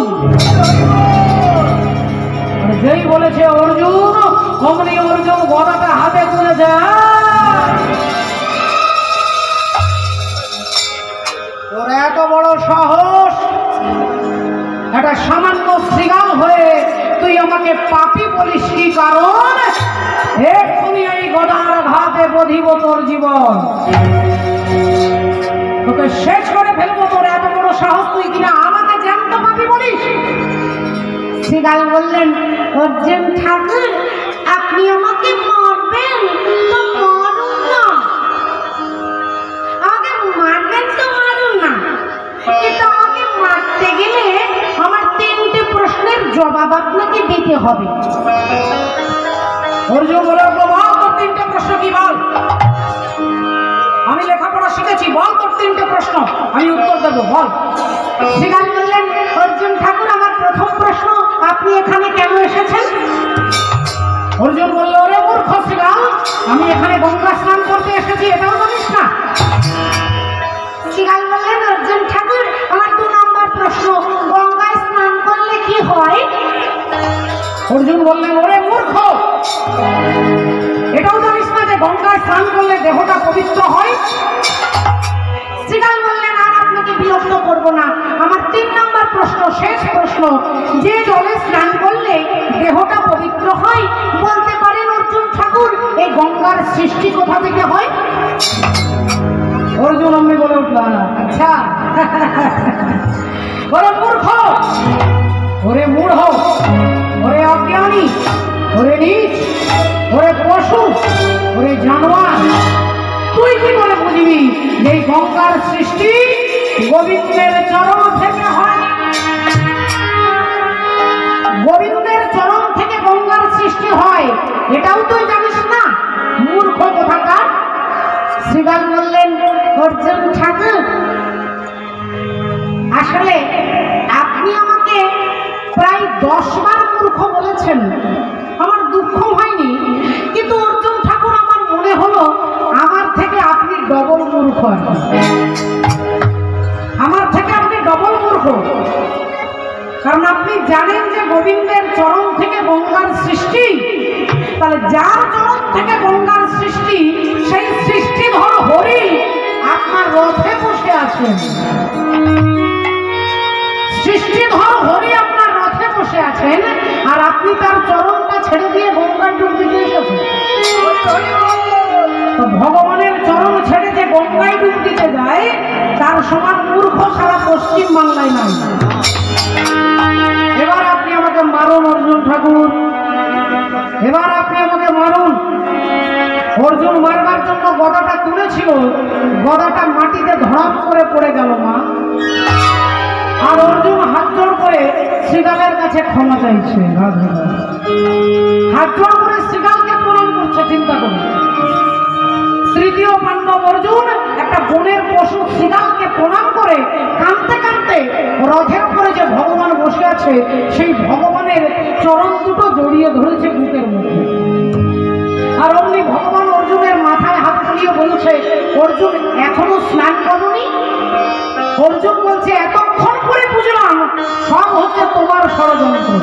যেই বলেছে অর্জুন, অমনি অর্জুন গদাটা হাতে তুলেছে। তোর এত বড় সাহস, একটা সামান্য শৃগাল হয়ে তুই আমাকে পাপী বলিস কি কারণ? এক্ষুনি এই গদার ঘাতে বধিব তোর জীবন, তোকে শেষ করে ফেলবো। তোর এত বড় সাহস, তুই কিনা আমাকে জ্যান্ত পাপী বলিস? শৃগাল বললেন, অর্জুন ঠাকুর, আপনি আমাকে মারবেন তো মারুন না, আমাকে মারবেন তো মারুন না, কিন্তু আমাকে মারতে গেলে আমার তিনটে প্রশ্নের জবাব আপনাকে দিতে হবে। অর্জুন বলে, বল তোর তিনটে প্রশ্ন কি, বল। আমি লেখাপড়া শিখেছি, বল তোর তিনটে প্রশ্ন, আমি উত্তর দেবো, বল। শৃগাল বললেন, অর্জুন ঠাকুর, আমার প্রথম প্রশ্ন, আপনি এখানে কেন এসেছেন? অর্জুন বলল, ওরে মূর্খ শৃগাল, আমি এখানে গঙ্গা স্নান করতে এসেছি, এটাও জানিস না? শৃগাল বললেন, অর্জুন ঠাকুর, আমার দু নম্বর প্রশ্ন, গঙ্গায় স্নান করলে কি হয়? অর্জুন বললেন, ওরে মূর্খ, এটাও জানিস না যে গঙ্গায় স্নান করলে দেহটা পবিত্র হয়? শৃগাল বললেন, আর আপনাকে বিরক্ত করবো না, আমার তিন নম্বর প্রশ্ন, শেষ প্রশ্ন, যে জলে স্নান করলে দেহটা পবিত্র হয়, বলতে পারেন অর্জুন ঠাকুর এই গঙ্গার সৃষ্টি কোথা থেকে হয়? অর্জুন অমনি বলে উঠল, আচ্ছা। ওরে মূর্খ, ওরে মূঢ়, ওরে অজ্ঞানী, ওরে নীচ, ওরে পশু, ওরে জানোয়ার, তুই কি করে বুঝবি যে এই গঙ্গার সৃষ্টি গোবিন্দের চরণ থেকে হয়? গোবিন্দের চরণ থেকে গঙ্গার সৃষ্টি হয়, এটাও তুই জানিস না, মূর্খ কোথাকার। শৃগাল বললেন, অর্জুন ঠাকুর, আসলে আপনি আমাকে প্রায় দশ বার মূর্খ বলেছেন, আমার দুঃখ হয়নি, কিন্তু অর্জুন ঠাকুর আমার মনে হলো আমার থেকে আপনি ডবল মূর্খ, আমার থেকে আপনি ডবল মূর্খ, কারণ আপনি জানেন যে গোবিন্দের চরণ থেকে গঙ্গার সৃষ্টি, তাহলে যার চরণ থেকে গঙ্গার সৃষ্টি, সেই সৃষ্টিধর হরি আপনার রথে বসে আছেন, সৃষ্টিধর হরি আপনার রথে বসে আছেন, আর আপনি তার চরণটা ছেড়ে দিয়ে গঙ্গায় ডুব দিতে এসেছেন। ভগবানের চরণ ছেড়ে যে গঙ্গায় ডুব দিতে যায়, তার সমান মূর্খ সারা পশ্চিম বাংলায় নাই। এবার আপনি আমাকে মারুন অর্জুন ঠাকুর, এবার আপনি আমাকে মারুন। অর্জুন মারবার জন্য গদাটা তুলেছিল, গদাটা মাটিতে ধড়াম করে পড়ে গেল মা, আর অর্জুন হাত জোড় করে শৃগালের কাছে ক্ষমা চাইছে, হাত জোড় করে শৃগালকে প্রণাম করছে। চিন্তা করুন, তৃতীয় পাণ্ডব অর্জুন একটা বনের পশু শৃগালকে প্রণাম করে কাঁদতে কাঁদতে রথের উপরে যে ভগবান বসে আছে, সেই ভগবানের চরণ দুটো জড়িয়ে ধরেছে বুকের মধ্যে। আর অমনি ভগবান অর্জুনের মাথায় হাত বুলিয়ে বলছে, অর্জুন এখনো স্নান করনি? অর্জুন বলছে, এতক্ষণ করে বুঝলাম সব হচ্ছে তোমার ষড়যন্ত্র,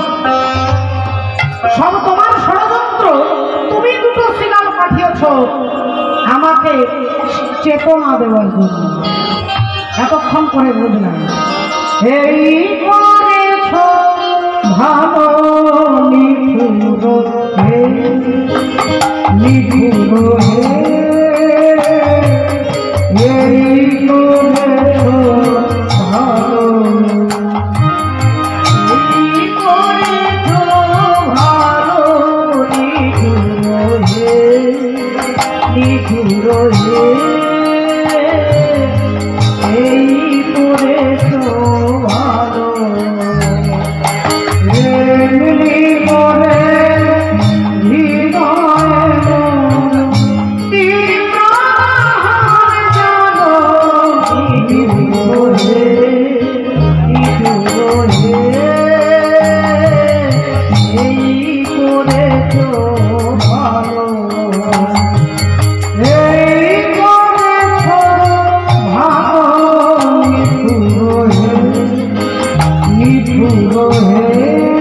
সব তোমার ষড়যন্ত্র, তুমি দুটো শৃগাল পাঠিয়েছ আমাকে চেতনা দেওয়ার জন্য, এতক্ষণ করে বুঝলাম। এই করেছ ভালো নিঠুর হে, নিঠুর হে, এই করেছ ভালো, এই করেছ ভালো নিঠুর হে, নিঠুর হে, এই করেছ ভালো, এমনি করে হৃদয় তীব্র জানো নিঠুর হে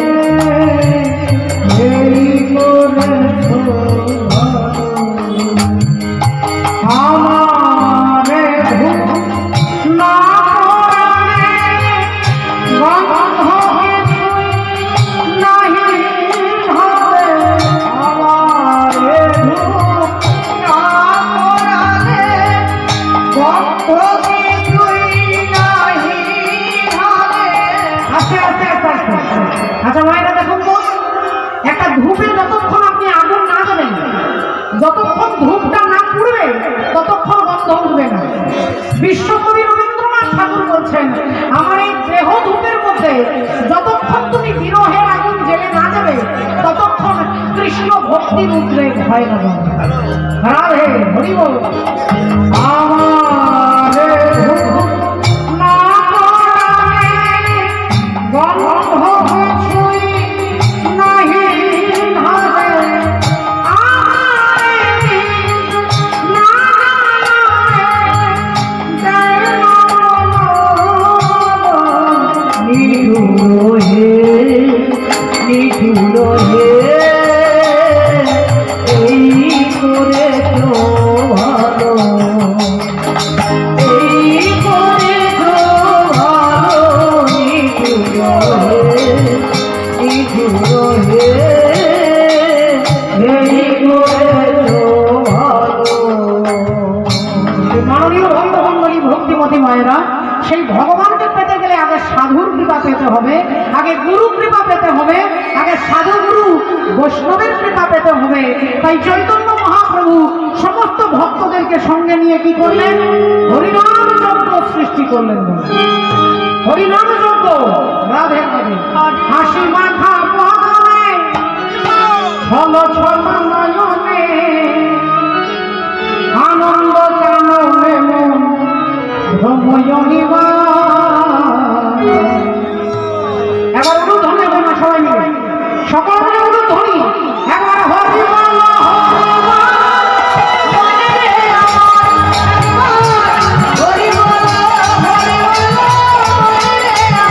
এই করেছো আমারে ধূপ না করালে গন্ধ নাহি হবে আমারে ধূপ না করালে গন্ধ আচ্ছা মায়েরা দেখুন তো, একটা ধূপে যতক্ষণ আপনি আগুন না দেবেন, যতক্ষণ ধূপটা না পুড়বে ততক্ষণ গন্ধ উঠবে না। বিশ্বকবি রবীন্দ্রনাথ ঠাকুর বলছেন, আমার এই দেহ ধূপের মধ্যে যতক্ষণ তুমি বিরহের আগুন জেলে না যাবে ততক্ষণ কৃষ্ণ ভক্তির উদ্রেক হয় না। রাধে হরি বল। আমারে ধূপ না করালে গন্ধ সেই ভগবানকে পেতে গেলে আগে সাধুর কৃপা পেতে হবে, আগে গুরু কৃপা পেতে হবে, আগে সাধু গুরু বৈষ্ণবের কৃপা পেতে হবে। তাই চৈতন্য মহাপ্রভু সমস্ত ভক্তদেরকে সঙ্গে নিয়ে কি করলেন? হরিনাম যজ্ঞ সৃষ্টি করলেন। হরিনাম যজ্ঞ। রাধে রাধে। হাসি মাখা বদনে ছল ছল নয়নে আনন্দ কাননে মন এবার উলুধ্বনি হবে না, সবাই মিলে সকল মিলে উলুধ্বনি। এবার হরি বল হরি বল হরি বল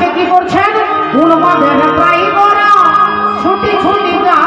আজকে কি করছেন উন্মাদের প্রায় করা ছুটি ছুটি যায়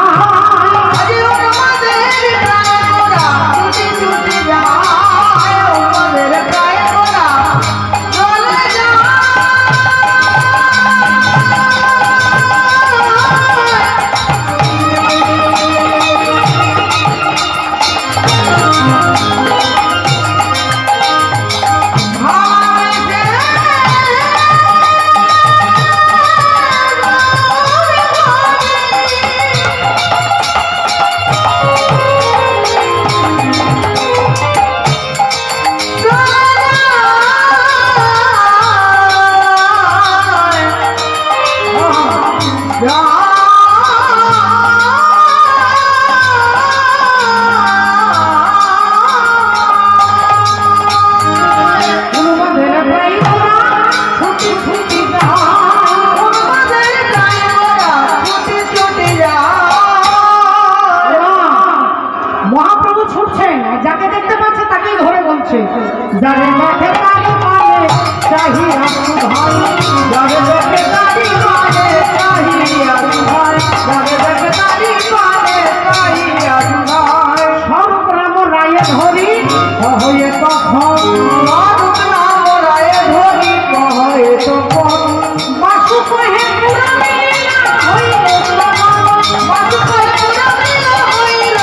যারে দেখে তারি মানে চাহি আসু ভাই যারে দেখে তারি মানে চাহি আসু ভাই যারে দেখে তারি মানে চাহি আসু ভাই সর্বগ্রাম রায়ে ধরি কহয়ে তখন সর্বগ্রাম রায়ে ধরি কহয়ে তখন মাসু কহে পুরানি হইলে মাসু কহে পুরানি হইল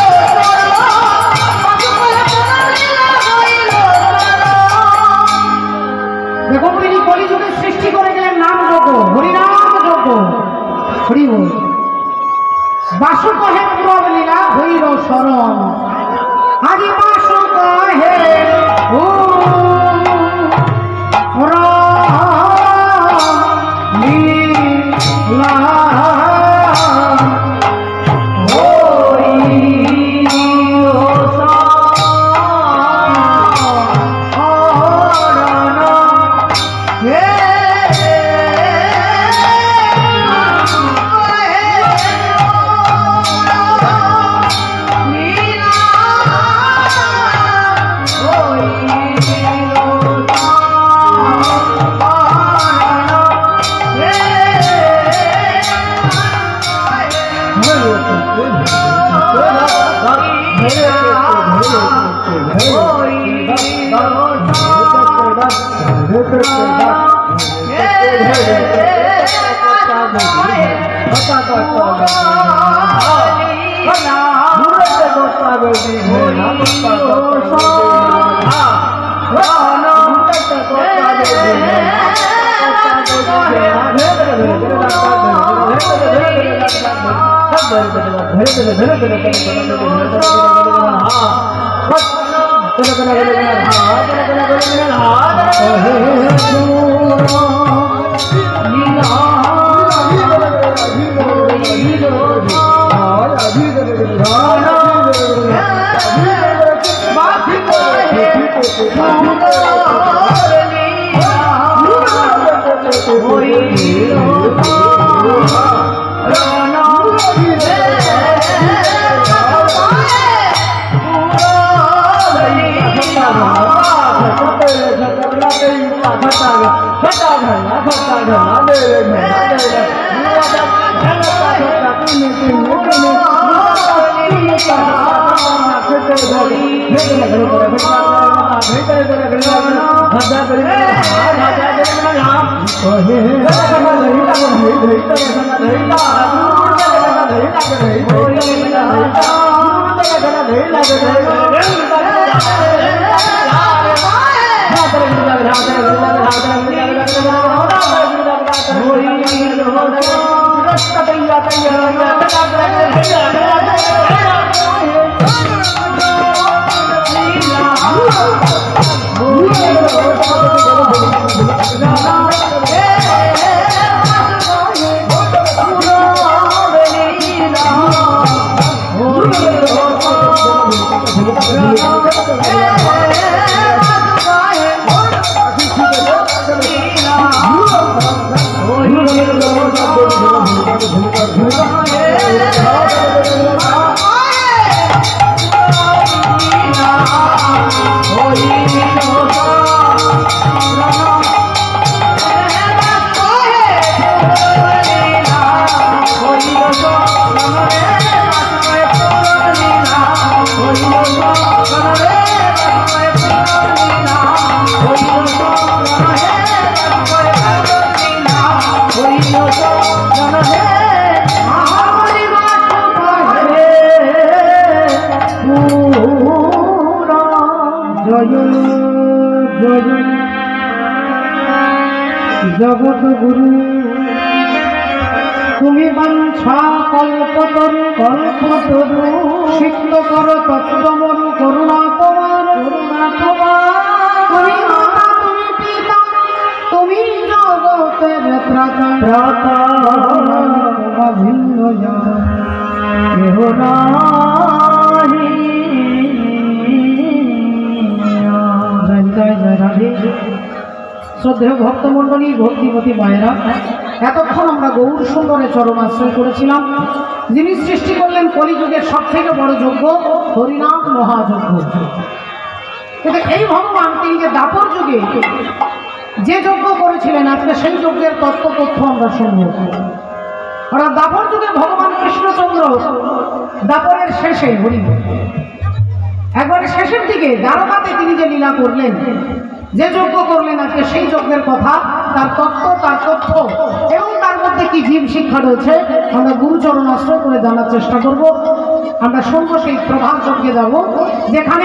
দেখো তিনি কলিযুগের সৃষ্টি করে গেলেন নাম যজ্ঞ হরিনাম যজ্ঞ হরি বল বাসু কহে পুরব লীলা হইল শরণ আজি বাসু কহে ও লীলা জগৎ গুরু তুমি বাঞ্ছা কল্পতরু কল্পতরু সিদ্ধ কর তত্ত্বমরু করুণা তোমার করুণা তোমার তুমি মাতা তুমি পিতা তুমি জগতের ত্রাতা ত্রাতা ভিন্ন কেহ নাহি। জয় জয় রাধে। শ্রদ্ধেয় ভক্তমণ্ডলী, ভক্তিমতী মায়েরা, এতক্ষণ আমরা গৌর সুন্দরের চরণ আশ্রয় করেছিলাম, যিনি সৃষ্টি করলেন কলিযুগের সব থেকে বড় যজ্ঞ হরিনাম মহাযজ্ঞ। কিন্তু এই ভগবান তিনি যে দাপর যুগে যে যজ্ঞ করেছিলেন, আজকে সেই যজ্ঞের তত্ত্ব তথ্য আমরা শুনব। অর্থাৎ দাপর যুগে ভগবান কৃষ্ণচন্দ্র দাপরের শেষে হরি একবারে শেষের দিকে দ্বারকাতে তিনি যে লীলা করলেন, যে যজ্ঞ করলেন, আজকে সেই যজ্ঞের কথা, তার তত্ত্ব, তার তথ্য এবং তার মধ্যে কি জীব শিক্ষা রয়েছে আমরা গুরুচরণ আশ্রয় করে জানার চেষ্টা করব। আমরা শুনবো সেই প্রভাস যজ্ঞে যাব, যেখানে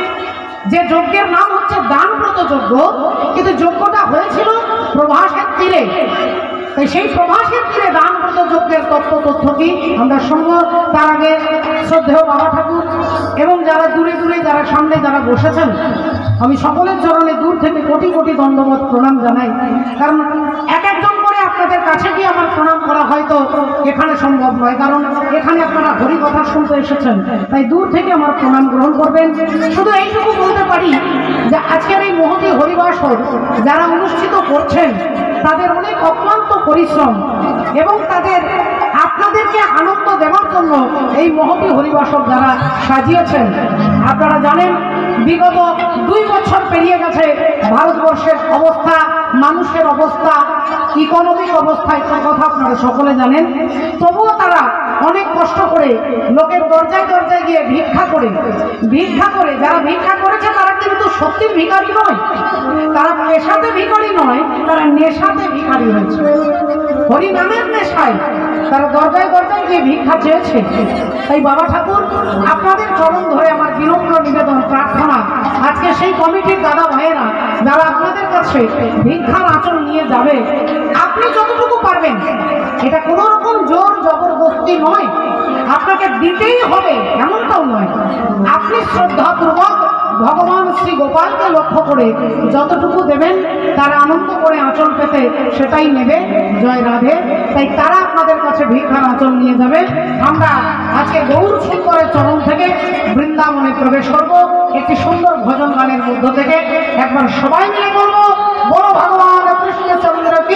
যে যজ্ঞের নাম হচ্ছে দানব্রত যজ্ঞ, কিন্তু যজ্ঞটা হয়েছিল প্রভাসের তীরে। তাই সেই প্রভাসের তীরে দানব্রত যজ্ঞের তত্ত্ব তথ্য কি আমরা শুনবো। তার আগে শ্রদ্ধেয় বাবা ঠাকুর এবং যারা দূরে দূরে যারা সামনে যারা বসেছেন, আমি সকলের চরণে দূর থেকে কোটি কোটি দণ্ডবত প্রণাম জানাই। কারণ এক একজন করে আপনাদের কাছে গিয়ে আমার প্রণাম করা হয়তো এখানে সম্ভব নয়, কারণ এখানে আপনারা হরি কথা শুনতে এসেছেন, তাই দূর থেকে আমার প্রণাম গ্রহণ করবেন। শুধু এইটুকু বলতে পারি যে আজকের এই মহতী হরিবাসর যারা অনুষ্ঠিত করছেন, তাদের অনেক অক্লান্ত পরিশ্রম এবং তাদের আপনাদেরকে আনন্দ দেওয়ার জন্য এই মহতী হরিবাসর যারা সাজিয়েছেন। আপনারা জানেন বিগত দুই বছর পেরিয়ে গেছে, ভারতবর্ষের অবস্থা, মানুষের অবস্থা, ইকোনমিক অবস্থা, একটা কথা আপনারা সকলে জানেন। তবুও তারা অনেক কষ্ট করে লোকের দরজায় দরজায় গিয়ে ভিক্ষা করে ভিক্ষা করে যারা ভিক্ষা করেছে তারা কিন্তু সত্যি ভিখারি নয়, তারা পেশাতে ভিখারি নয়, তারা নেশাতে ভিখারি হয়েছে। হরি নামের নেশায় তারা দরজায় দরজায় গিয়ে ভিক্ষা চেয়েছে। তাই বাবা ঠাকুর আপনাদের চরণ ধরে আমার বিনম্র নিবেদন, প্রার্থনা, আজকে সেই কমিটির দাদা ভাইয়েরা যারা আপনাদের কাছে ভিক্ষার আচরণ নিয়ে যাবে, আপনি যতটুকু পারবেন, এটা কোনো রকম জোর জবরদস্তি নয়, আপনাকে দিতেই হবে এমনটাও নয়। আপনি শ্রদ্ধাপূর্বক ভগবান শ্রী গোপালকে লক্ষ্য করে যতটুকু দেবেন, তারা আনন্দ করে আঁচল পেতে সেটাই নেবে। জয় রাধে। তাই তারা আপনাদের কাছে ভিক্ষার আঁচল নিয়ে যাবে। আমরা আজকে গৌর সুন্দরের চরণ থেকে বৃন্দাবনে প্রবেশ করব একটি সুন্দর ভজন গানের মধ্য থেকে। একবার সবাই মিলে করব বড় ভগবান কৃষ্ণচন্দ্র কি,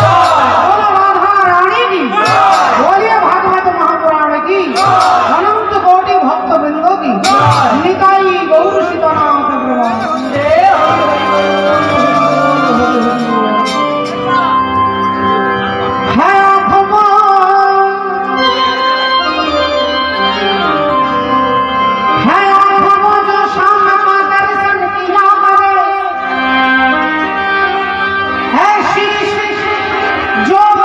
বড় রাধা রানী কি, বলিয়ে ভাগবত মহাপুরাণ কি, অনন্ত কোটি ভক্তবৃন্দ কি, নিতাই গৌর সীতানাথ ভগবান। जो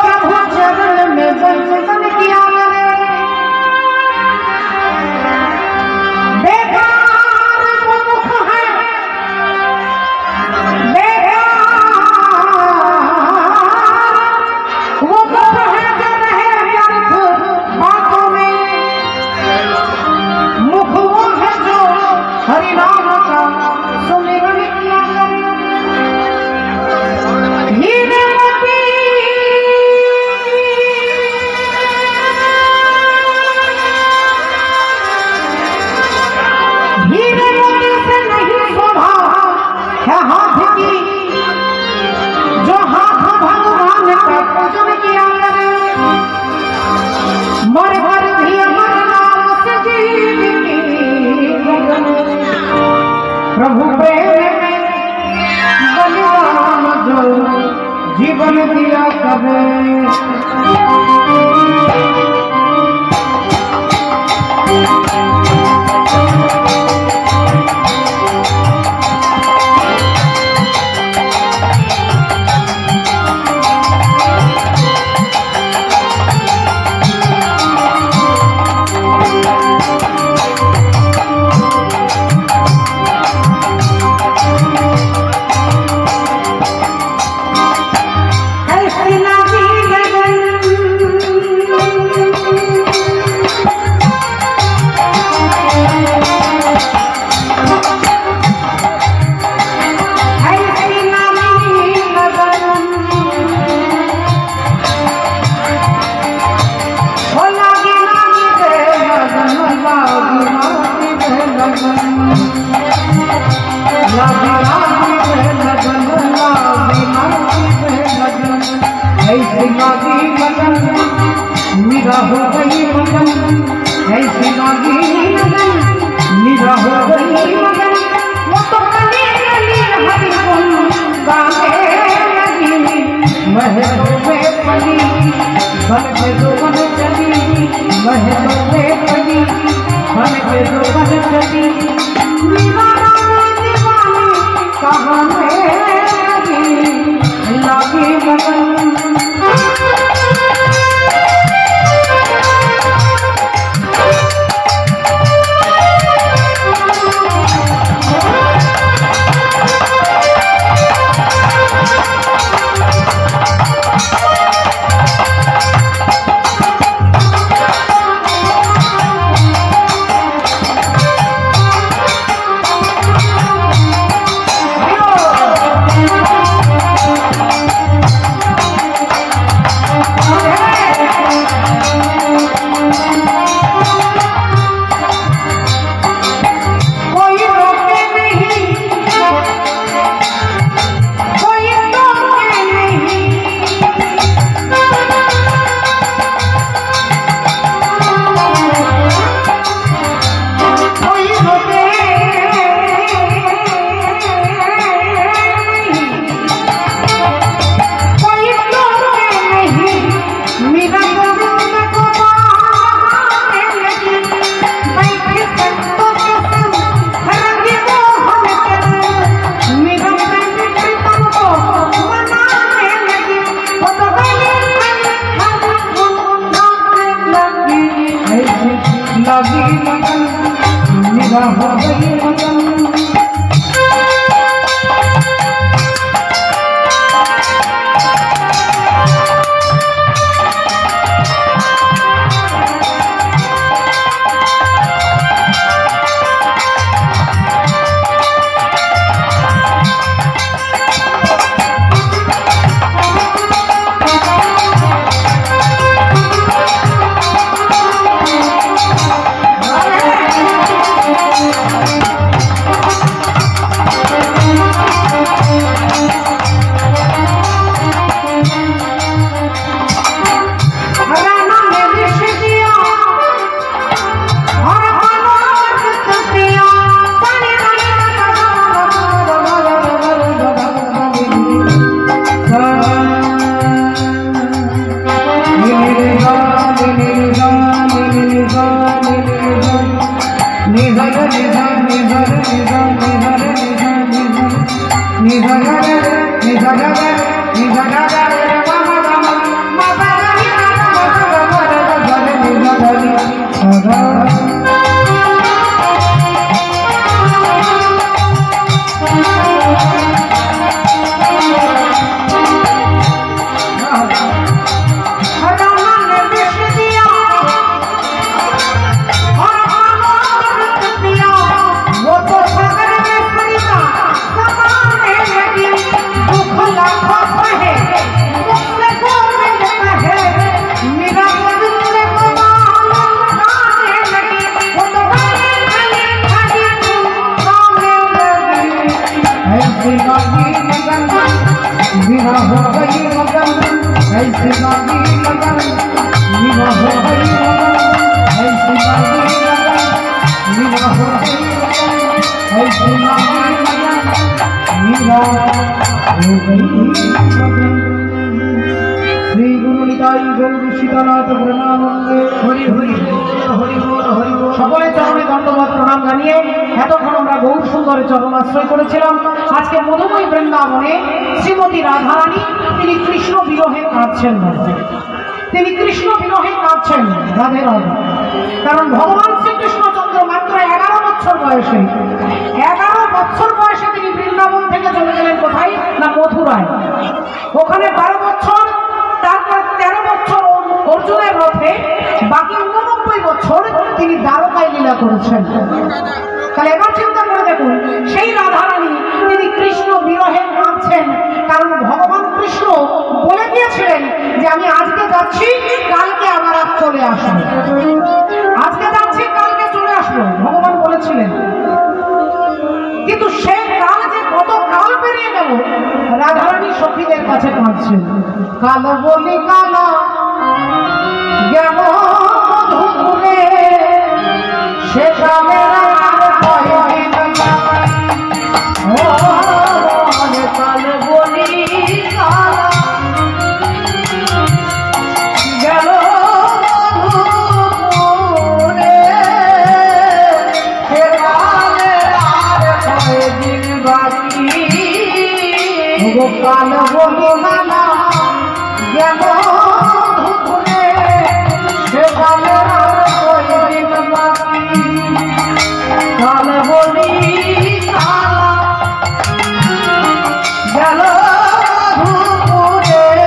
ऐसी लागी लगन मेरा हो गई मगन, ऐसी लागी लगन मेरा हो गई मगन। वो तो कली कली हरि गुण गाने लगी, महलों में पली बन के जो बन चली, महलों में पली बन के जो बन चली। दीवाना दीवानी कहाँ में लगी लागी लगन। लागी लगन मेरा हो गई मगन। मेरा हो गई मगन, ऐसी लागी लगन मेरा हो गई मगन, ऐसी लागी लगन मेरा हो गई मगन, ऐसी लागी लगन मेरा हो गई मगन। श्री गुरु निताई गौर सीतानाथ प्रणामंगे। हरि हरि हरि बोल हरि बोल। সকলের চরণে দণ্ডবত প্রণাম জানিয়ে এতক্ষণ আমরা গৌর সুন্দরের চরণ আশ্রয় করেছিলাম। আজকে মধুময় বৃন্দাবনে শ্রীমতী রাধারানী তিনি কৃষ্ণ বিরহে কাঁদছেন, তিনি কৃষ্ণ বিরহে কাঁদছেন রাধে রাধে। কারণ ভগবান শ্রীকৃষ্ণচন্দ্র মাত্র এগারো বছর বয়সে এগারো বছর বয়সে তিনি বৃন্দাবন থেকে চলে গেলেন কোথায় না মথুরায়। ওখানে বারো বছর, তারপর তেরো বছর অর্জুনের রথে, বাকি উননব্বই বছর তিনি দ্বারকায় লীলা করেছেন। তাহলে এবার চিন্তা করে দেখুন, সেই রাধারানী তিনি কৃষ্ণ বিরহে কাঁদছেন, কারণ ভগবান কৃষ্ণ বলে দিয়েছিলেন যে আমি আজকে যাচ্ছি, কালকে আবার আজ চলে আসবো, আজকে যাচ্ছি কালকে চলে আসবো, ভগবান বলেছিলেন। কিন্তু সে কাল যে কত কাল পেরিয়ে গেল, রাধারানী সখীদের কাছে কাঁদছেন। কালো বলি কালো গেল ধুপুরে সে কালের আর কয়দিন ও কালো বলি কালো গেল ধুপুরে সে কালের আর কয়দিন বাকি কালো বলি কালো গেল ধুপুরে সে কালের আর কয়দিন বাকি কালো বলি কালো গেল ধুপুরে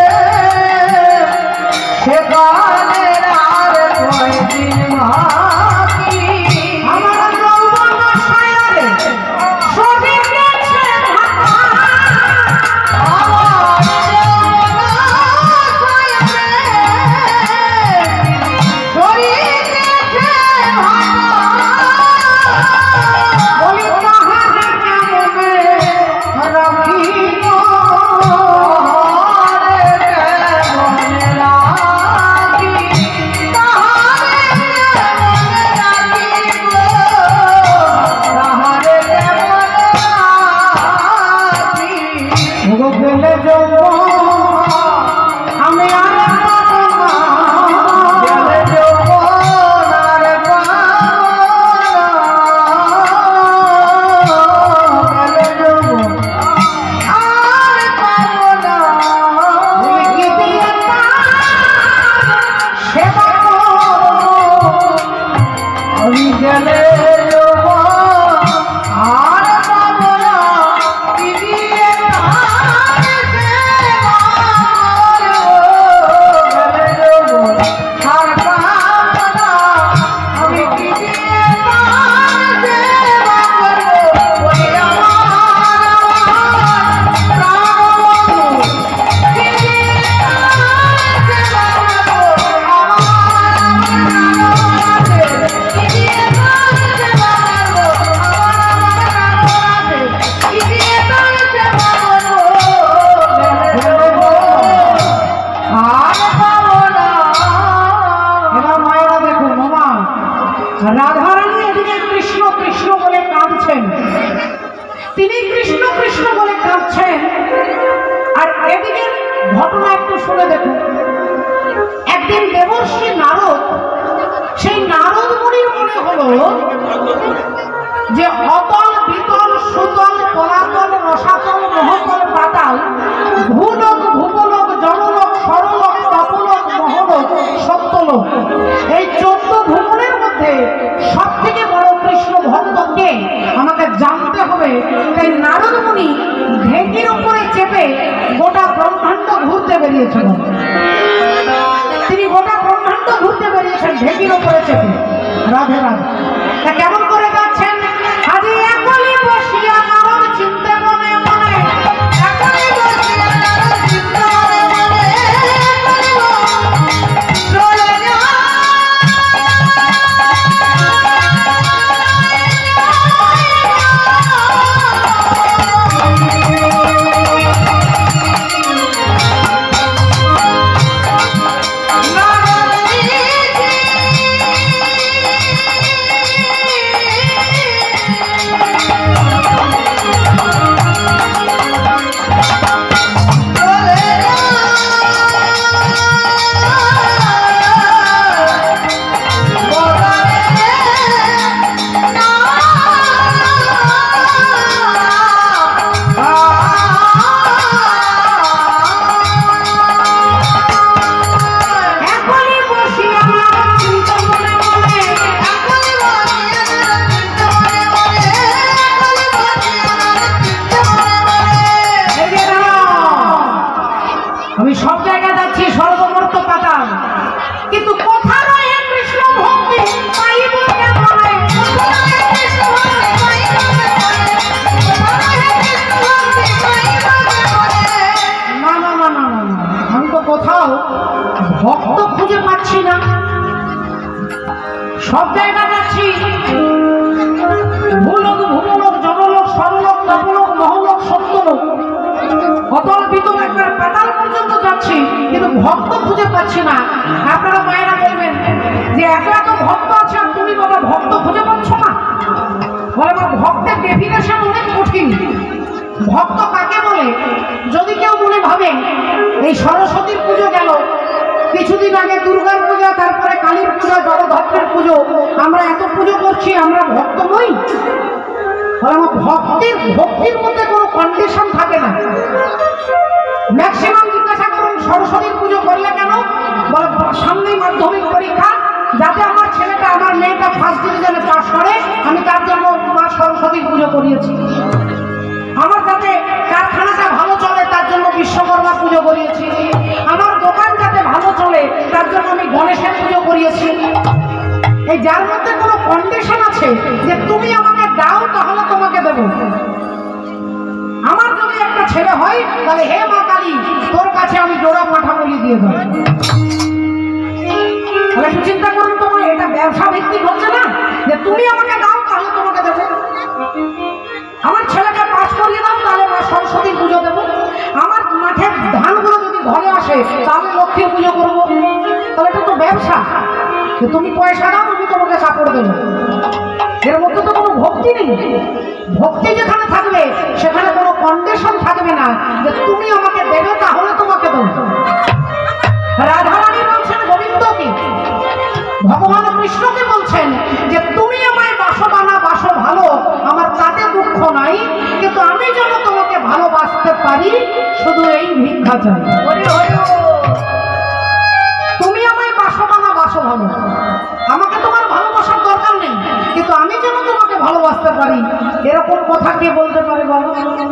সে কালের আর কয়দিন বাকি আমার যৌবন সায়ারে সবই গেছে ঢাকা রাধারানী এদিকে কৃষ্ণ কৃষ্ণ বলে কাঁদছেন, তিনি কৃষ্ণ কৃষ্ণ বলে কাঁদছেন। আর এদিকে ঘটনা একটু শুনে দেখুন। একদিন দেবর্ষি নারদ, সেই নারদ মুনির মনে হলো যে অতল বিতল সুতল কলাতল রসাতল মহতল পাতাল ভূলোক ভূগোলক জনলোক সরলোক তপলোক মহলোক সত্যলোক, এই চোদ্দ ভূগোলের মধ্যে সব থেকে বড় কৃষ্ণ ভক্তকে আমাকে জানতে হবে। তাই নারদ মুনি ঢেকির উপরে চেপে গোটা ব্রহ্মাণ্ড ঘুরতে বেরিয়েছেন। তিনি গোটা ব্রহ্মাণ্ড ঘুরতে বেরিয়েছেন ঢেকির উপরে চেপে। রাধে রাধে। তা কেমন করে যাচ্ছেন? আজ একলি বসিয়া নারদ চিন্তে মনে মনে, একলি বসিয়া নারদ চিন্তে মনে মনে, চলে যা আমি সব জায়গায় যাচ্ছি সর্বমর্ত পাতাল, কিন্তু কোথা রয়ে কৃষ্ণ ভক্তি পাইব কেমনে? না না না না না, আমি তো কোথাও ভক্ত খুঁজে পাচ্ছি না। সব জায়গায় যাচ্ছি, ভূলোক ভূমলোক জনলোক সরলোক তপলোক মহলোক সত্যলোক অতল বিতল একবার পাতাল পর্যন্ত যাচ্ছি, ভক্ত খুঁজে পাচ্ছি না। আপনারা মায়েরা বলবেন যে এত এত ভক্ত আছে আর তুমি বাবা ভক্ত খুঁজে পাচ্ছ না। বলে মা ভক্তের ডেফিনেশন অনেক কঠিন। ভক্ত কাকে বলে? যদি কেউ মনে ভাবে এই সরস্বতীর পুজো গেল, কিছুদিন আগে দুর্গার পূজা, তারপরে কালীর পূজা, জগদ্ধাত্রীর পুজো, আমরা এত পুজো করছি, আমরা ভক্ত নই। ভক্তির ভক্তির মধ্যে কোনো কন্ডিশন থাকে না। ম্যাক্সিমাম জিজ্ঞাসা করুন সরস্বতীর পুজো করলে কেন? বলে সামনেই মাধ্যমিক পরীক্ষা, যাতে আমার ছেলেটা আমার মেয়েটা ফার্স্ট ডিভিশনে পাস করে, আমি তার জন্য মা সরস্বতীর পুজো করিয়েছি। আমার যাতে কারখানাটা ভালো চলে তার জন্য বিশ্বকর্মা পুজো করিয়েছি। আমার দোকান যাতে ভালো চলে তার জন্য আমি গণেশের পুজো করিয়েছি। এই যার মধ্যে কোনো কন্ডিশন আছে যে তুমি আমাকে দাও তাহলে তোমাকে দেবো। আমার যদি একটা ছেলে হয় তাহলে হে মা কালী তোর কাছে আমি জোড়া পাঠা বলি দিয়ে দেবো। তাহলে একটু চিন্তা করুন, তোমার এটা ব্যবসা ভিত্তিক হচ্ছে না যে তুমি আমাকে দাও তাহলে তোমাকে দেবো। আমার ছেলেকে পাস করিয়ে দাও তাহলে মা সরস্বতীর পুজো দেবো। আমার মাঠের ধানগুলো যদি ঘরে আসে তাহলে লক্ষ্মীর পুজো করবো। তাহলে এটা তো ব্যবসা। তুমি পয়সা দাও আমি তোমাকে কাপড় দেবো। এর মধ্যে তো কোনো ভক্তি নেই। ভক্তি যেখানে থাকবে সেখানে কোনো কন্ডিশন থাকবে না যে তুমি আমাকে দেবে তাহলে তোমাকে দেবো। রাধারানী বলছেন গোবিন্দকে, ভগবান কৃষ্ণকে বলছেন যে তুমি আমায় বাসো বানা বাসো ভালো, আমার তাতে দুঃখ নাই, কিন্তু আমি যেন তোমাকে ভালোবাসতে পারি শুধু এই ভিক্ষা চাই। তুমি আমায় বাসো বানা বাসো ভালো, আমাকে তোমার ভালোবাসার দরকার নেই, কিন্তু আমি যেন তোমাকে ভালোবাসতে পারি। এরকম কথা কে বলতে পারে বলো?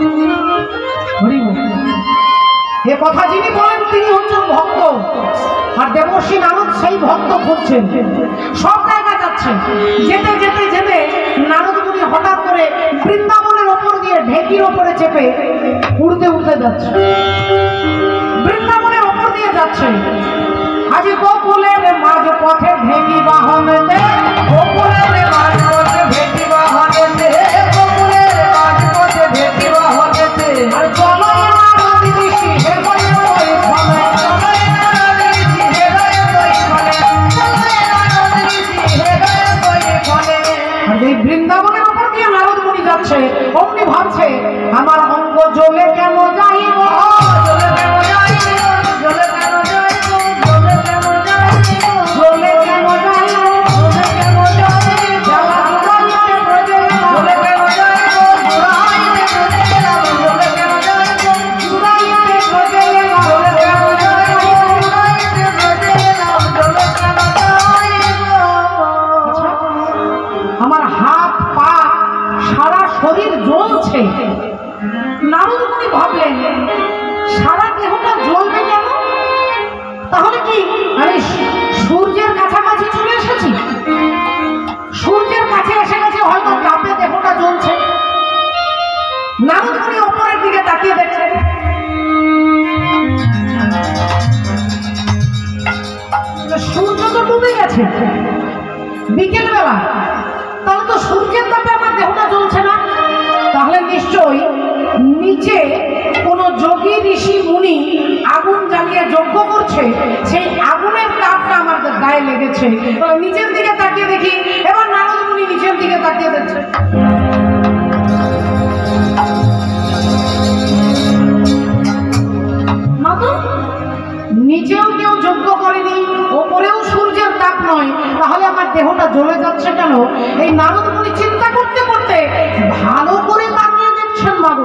এ কথা যিনি বলেন তিনি হচ্ছেন ভক্ত। আর দেবর্ষী নারদ সেই ভক্ত খুঁজছেন, সব জায়গায় যাচ্ছেন। যেতে যেতে যেতে নারদ মুনি হঠাৎ করে বৃন্দাবনের ওপর দিয়ে ঢেকির ওপরে চেপে উড়তে উড়তে যাচ্ছে, বৃন্দাবনের ওপর দিয়ে যাচ্ছে। আজ গোকুলের মাঝ পথে ঢেকি বাহনেতে, গোকুলের মাঝ পথে ঢেকি বাহনেতে, গোকুলের মাঝ পথে ঢেকি বাহনেতে। আর চলো নারদ ঋষি হে বলে ওই ফলে, চলো নারদ ঋষি হে বলে ওই ফলে, চলো নারদ ঋষি হে বলে ওই ফলে। আর এই বৃন্দাবনের ওপর দিয়ে নারদ মুনি যাচ্ছে, অমনি ভাবছে আমার অঙ্গ জ্বলে কেন যাইব, জ্বলে কেন যাইব, জ্বলে কেন যাইব, জ্বলে কেন যাইব, জ্বলে কেন যাইব, জ্বলে কেন যাইব, জ্বালা জুড়াইতে ব্রজে গেলাম, জ্বলে কেন যাইব, জুড়াইতে ব্রজে গেলাম, জ্বলে কেন যাইব, জুড়াইতে ব্রজে গেলাম, জ্বলে কেন যাইব, জুড়াইতে ব্রজে গেলাম, জ্বলে কেন যাইব। আচ্ছা, আমার হাত পা সারা শরীর জ্বলছে। নারদ মুনি ভাবলেন সারা দেহটা জ্বলবে কেন? তাহলে কি আমি সূর্যের কাছাকাছি চলে এসেছি? সূর্যের কাছে এসে গেছে, হয়তো তাপে দেহটা জ্বলছে। নারদ মুনি ওপরের দিকে তাকিয়ে দেখছেন, সূর্য তো ডুবে গেছে, বিকেল বেলা, তাহলে তো সূর্যের তাপে আমার দেহটা জ্বলছে না। তাহলে নিশ্চয়ই নিচে কোনো যোগী ঋষি মুনি আগুন জ্বালিয়ে যজ্ঞ করছে, সেই আগুনের তাপটা আমার গায়ে লেগেছে। নিচের দিকে তাকিয়ে দেখি, এবার নারদ মুনি নিচের দিকে তাকিয়ে দেখছে। না তো, নিচেও কেউ যজ্ঞ করেনি, ওপরেও সূর্যের তাপ নয়, তাহলে আমার দেহটা জ্বলে যাচ্ছে কেন? এই নারদ মুনি চিন্তা করতে করতে ভালো করে তাকিয়ে দেখছেন বাবু।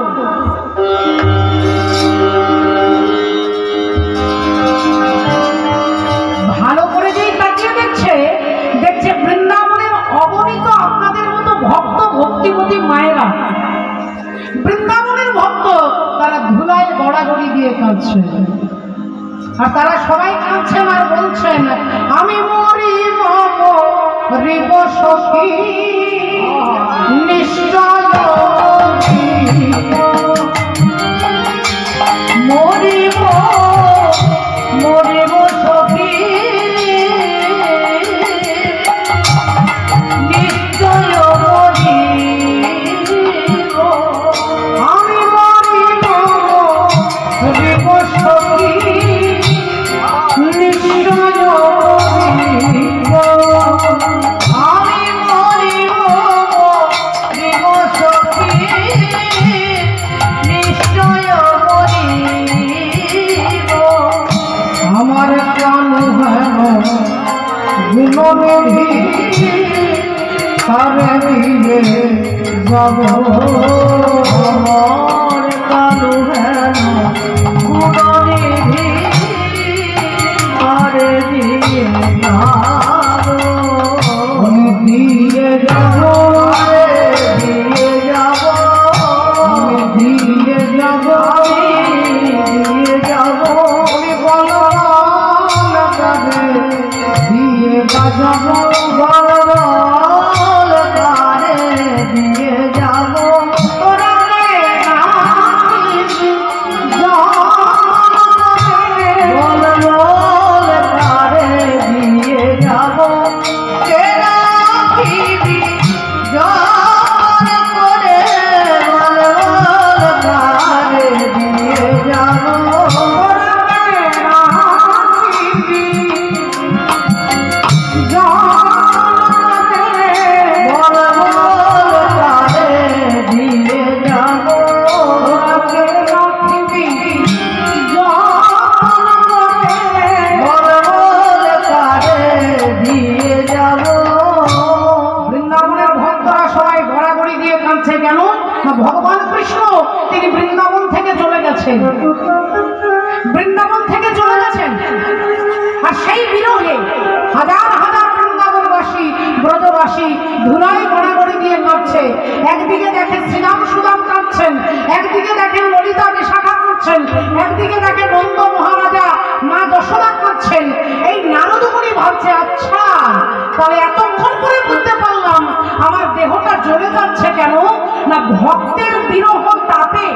ভালো করে যেই তাকিয়ে দেখছে, দেখছে বৃন্দাবনের অগণিত আপনাদের মতো ভক্ত ভক্তিমতী মায়েরা, বৃন্দাবনের ভক্ত, তারা ধুলায় গড়াগড়ি দিয়ে কাঁদছে। আর তারা সবাই কাঁদছেন আর বলছেন আমি মরিব মরিব সখী নিশ্চয়, মরিব মরিব সখী নিশ্চয় মরিব, আমি মরিব মরিব সখী কানু হেন গুণনিধি তারে দিয়ে যাব আমার কানু হেন গুণনিধি তারে দিয়ে দিয়ে যাব দিয়ে যাব দিয়ে যাব দিয়ে যাব আমি বলো দিয়ে বাজাবো বল কারে দিয়ে যাব তোরা বল বল কারে দিয়ে যাব রাখিবি জোর করে বল বল কারে দিয়ে যাব কেন না ভগবান কৃষ্ণ তিনি বৃন্দাবন থেকে চলে গেছেন বৃন্দাবন থেকে চলে গেছেন আর সেই বিরহে হাজার হাজার বৃন্দাবনবাসী ব্রজবাসী ধুলাই গড়াগড়ি দিয়ে কাঁদছে একদিকে দেখেন শ্রীরাম সুদাম কাঁদছেন একদিকে দেখেন ললিতা বিশাখা কাঁদছেন একদিকে দেখেন নন্দ মহারাজা মা যশোদা কাঁদছেন এই নারদমুনি ভাবছে আচ্ছা তাহলে এতক্ষণ করে বুঝতে পারলাম আমার দেহটা জ্বলে যাচ্ছে কেন না ভক্তের বিরহ তাপে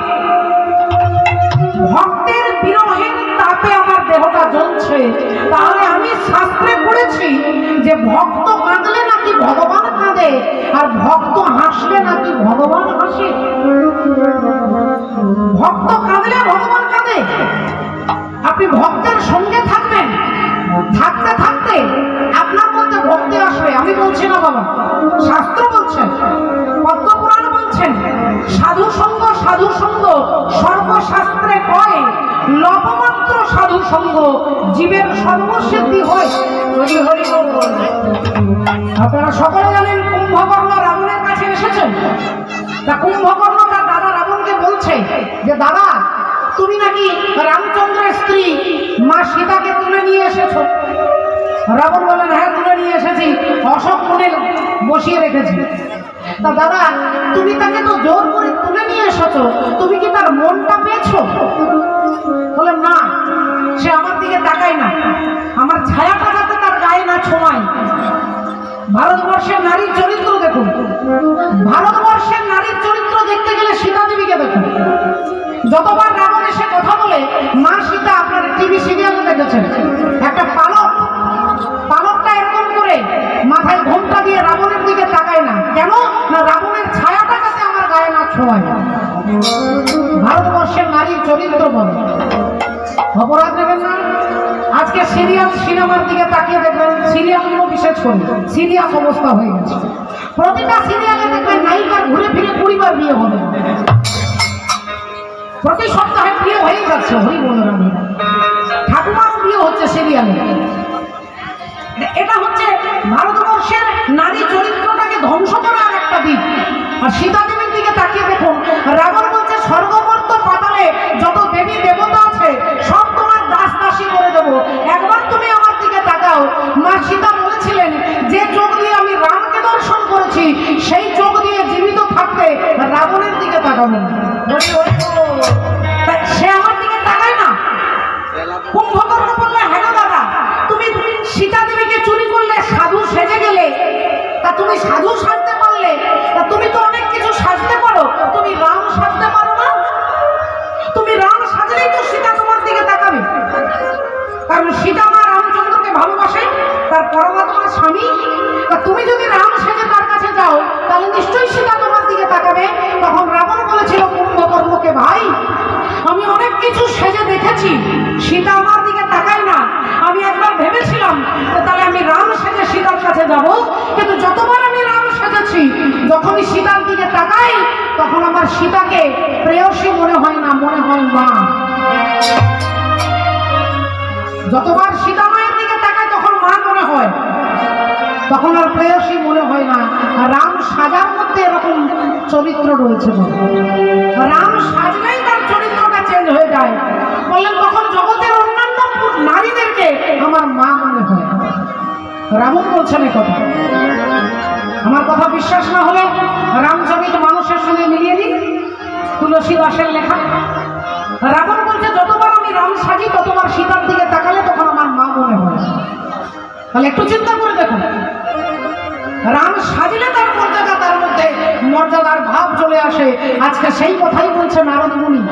ভক্তের বিরহের তাপে আমার দেহটা জ্বলছে তাহলে আমি শাস্ত্রে পড়েছি যে ভক্ত কাঁদলে নাকি ভগবান কাঁদে আর ভক্ত হাসলে নাকি ভগবান হাসে ভক্ত কাঁদলে ভগবান কাঁদে আপনি ভক্তের সঙ্গে থাকবেন থাকতে থাকতে আপনার মধ্যে ভক্তি আসবে আমি বলছি না বাবা শাস্ত্র বলছেন পদ্মপুরাণ বলছেন সাধু সঙ্গ সাধু সঙ্গ সর্বশাস্ত্রে কয় লবমাত্র সাধু সঙ্গ জীবের সর্বসিদ্ধি হয় হরি হরি বল। আপনারা সকলে জানেন কুম্ভকর্ণ রাবণের কাছে এসেছেন তা কুম্ভকর্ণ তার দাদা রাবণকে বলছে যে দাদা তুমি নাকি রামচন্দ্রের স্ত্রী মা সীতাকে তুলে নিয়ে এসেছো রাবণ বলেন হ্যাঁ তুলে নিয়ে এসেছি অশোক কোণে বসিয়ে রেখেছি তা দাদা তুমি তাকে তো জোর করে তুলে নিয়ে এসেছো তুমি কি তার মনটা পেয়েছো বলে না সে আমার দিকে তাকায় না আমার ছায়াটা যাতে তার গায়ে না ছোঁয়ায় ভারতবর্ষের নারীর চরিত্র দেখুন ভারতবর্ষের নারীর চরিত্র দেখতে গেলে সীতা দেবীকে দেখুন যতবার রাবণ এসে কথা বলে মা সীতা আপনার টিভি সিরিয়ালে দেখেছেন একটা পালক পালকটা এরকম করে মাথায় ঘোমটা দিয়ে রাবণের দিকে তাকায় না কেন না রাবণের ছায়াটা যাতে আমার গায়ে না ছোঁয়ায় ভারতবর্ষের নারীর চরিত্র বলে অপরাধ নেবেন না আজকে সিরিয়াল সিনেমার দিকে তাকিয়ে দেখবেন সিরিয়ালগুলো বিশেষ করে সিরিয়াস অবস্থা হয়ে গেছে প্রতিটা সিরিয়ালে দেখবেন নায়িকার ঘুরে ফিরে কুড়িবার বিয়ে হবে প্রতি সপ্তাহে বিয়ে হয়ে যাচ্ছে হরি বলরাম ঠাকুমারও বিয়ে হচ্ছে সিরিয়ালে এটা হচ্ছে ভারতবর্ষের নারী চরিত্রটাকে ধ্বংস করার একটা দিক আর সীতা দেবীর দিকে তাকিয়ে দেখুন রাবণ বলছে স্বর্গমর্ত পাতালে যত দেবী দেবতা আছে সব তোমার দাস দাসী করে দেবো একবার তুমি আমার দিকে তাকাও মা সীতা বলেছিলেন যে চোখ দিয়ে আমি রামকে দর্শন করেছি সেই চোখ দিয়ে জীবিত থাকতে রাবণের দিকে তাকাবো সে আমার দিকে তাকায় না কুম্ভকর্ণ বললে হ্যাঁ দাদা তুমি সীতা দেবীকে চুরি করলে সাধু সেজে গেলে তা তুমি সাধু সাজতে পারলে তা তুমি তো অনেক কিছু সাজতে পারো তুমি রাম সাজতে পারো না তুমি রাম সাজলেই তো সীতা তোমার দিকে তাকাবে কারণ সীতা মা রামচন্দ্রকে ভালোবাসে তার পরমাত্মার স্বামী তা তুমি যদি রাম সেজে তার কাছে যাও তাহলে নিশ্চয়ই সীতা তোমার দিকে তাকাবে তখন রাবণ বলেছিল কুম্ভকর্ণকে ভাই আমি অনেক কিছু সেজে দেখেছি সীতা আমার দিকে তাকায় না আমি একবার ভেবেছিলাম তাহলে আমি রাম সেজে সীতার কাছে যাব কিন্তু যতবার আমি রাম সেজেছি যখনই সীতার দিকে তাকাই তখন আমার সীতাকে প্রেয়সী মনে হয় না মনে হয় মা যতবার সীতা মায়ের প্রেয়সী মনে হয় না, রাম সাজার মধ্যে এরকম চরিত্র রয়েছে। রাম সাজলেই তার চরিত্রটা চেঞ্জ হয়ে যায়। বললেন তখন জগতের অন্যান্য নারীদেরকে আমার মা মনে হয়। রাবণ বলছেন এই কথা। আমার কথা বিশ্বাস না হলে রামচরিত মানুষের সঙ্গে মিলিয়ে দিন, তুলসী দাসের লেখা। রাবণ বলছে যতবার আমি রাম সাজি ততবার সীতার দিকে তাকালে তখন আমার মা মনে হয়। তাহলে একটু চিন্তা করে দেখুন, রাম সাজিলে তার মর্যাদা, তার মধ্যে মর্যাদার ভাব চলে আসে। আজকে সেই কথাই বলছে নারদ মুনি,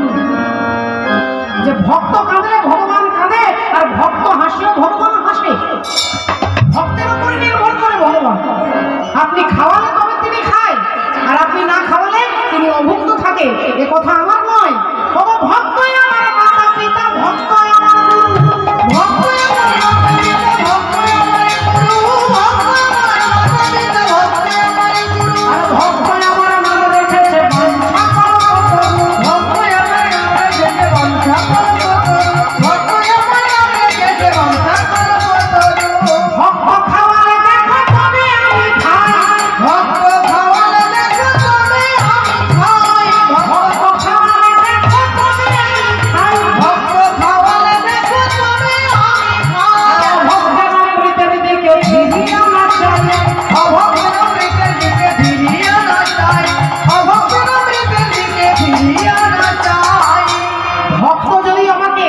যে ভক্ত কাঁদলে ভগবান কাঁদে, আর ভক্ত হাসলেও ভগবান হাসে। ভক্তের উপরে নির্ভর করে ভগবান। আপনি খাওয়ালে তবে তিনি খায়, আর আপনি না খাওয়ালে তিনি অভুক্ত থাকে। এ কথা আমার নয়। তবে ভক্তই আমার মাতা পিতা, ভক্ত আমার গুরু, ভক্তই আমার মাতা পিতা, ভক্তই আমার গুরু, ভক্তই আমার মাতা পিতা, ভক্তই আমার গুরু। আর ভক্তই আমার নাম রেখেছে বাঞ্ছা কল্পতরু, ভক্তই আমার নাম রেখেছে বাঞ্ছা কল্পতরু, ভক্তই আমার নাম রেখেছে বাঞ্ছা কল্পতরু। ভক্ত খাওয়ালে দেখো তবে আমি খাই, ভক্ত খাওয়ালে দেখো তবে আমি খাই, ভক্ত খাওয়ালে দেখো তবে আমি খাই, ভক্ত খাওয়ালে দেখো তবে আমি খাই। ভক্তের অমৃতের দিকে ফিরিয়ে না চাই, অভক্তের অমৃতের দিকে ফিরিয়ে না চাই, অভক্তের অমৃতের দিকে ফিরিয়ে না চাই। ভক্ত যদি আমাকে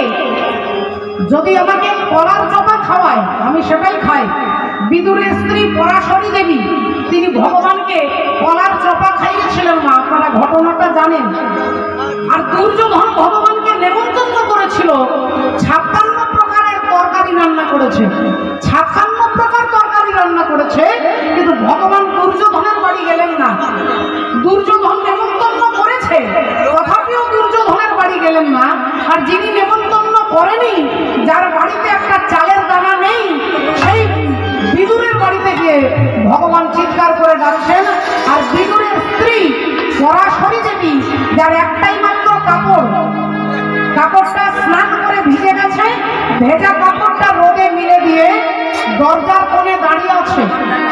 যদি আমাকে কলার চোপা খাওয়ায় আমি সেটাই খাই। বিদুরের স্ত্রী পরাশরী দেবী তিনি ভগবানকে কলার চোপা খাইয়েছিলেন না, আপনারা ঘটনাটা জানেন। আর দুর্যোধন ভগবানকে নেমন্তন্ন করেছিল, ছাপ্পান্ন প্রকারের তরকারি রান্না করেছে, ছাপ্পান্ন প্রকার তরকারি রান্না করেছে, কিন্তু ভগবান দুর্যোধনের বাড়ি গেলেন না। দুর্যোধন নেমন্তন্ন করেছে, তথাপিও দুর্যোধনের বাড়ি গেলেন না। আর যিনি নেমন্তন্ন করেনি, যার বাড়িতে একটা চালের দানা নেই, সেই বিদুরের বাড়িতে গিয়ে ভগবান চিৎকার করে ডাকছেন। আর বিদুরের স্ত্রী পরাশরী দেবী, যার একটাই মাত্র কাপড়, কাপড়টা স্নান করে ভিজে গেছে, ভেজা কাপড়টা রোদে মিলে দিয়ে দরজার কোণে দাঁড়িয়ে আছে,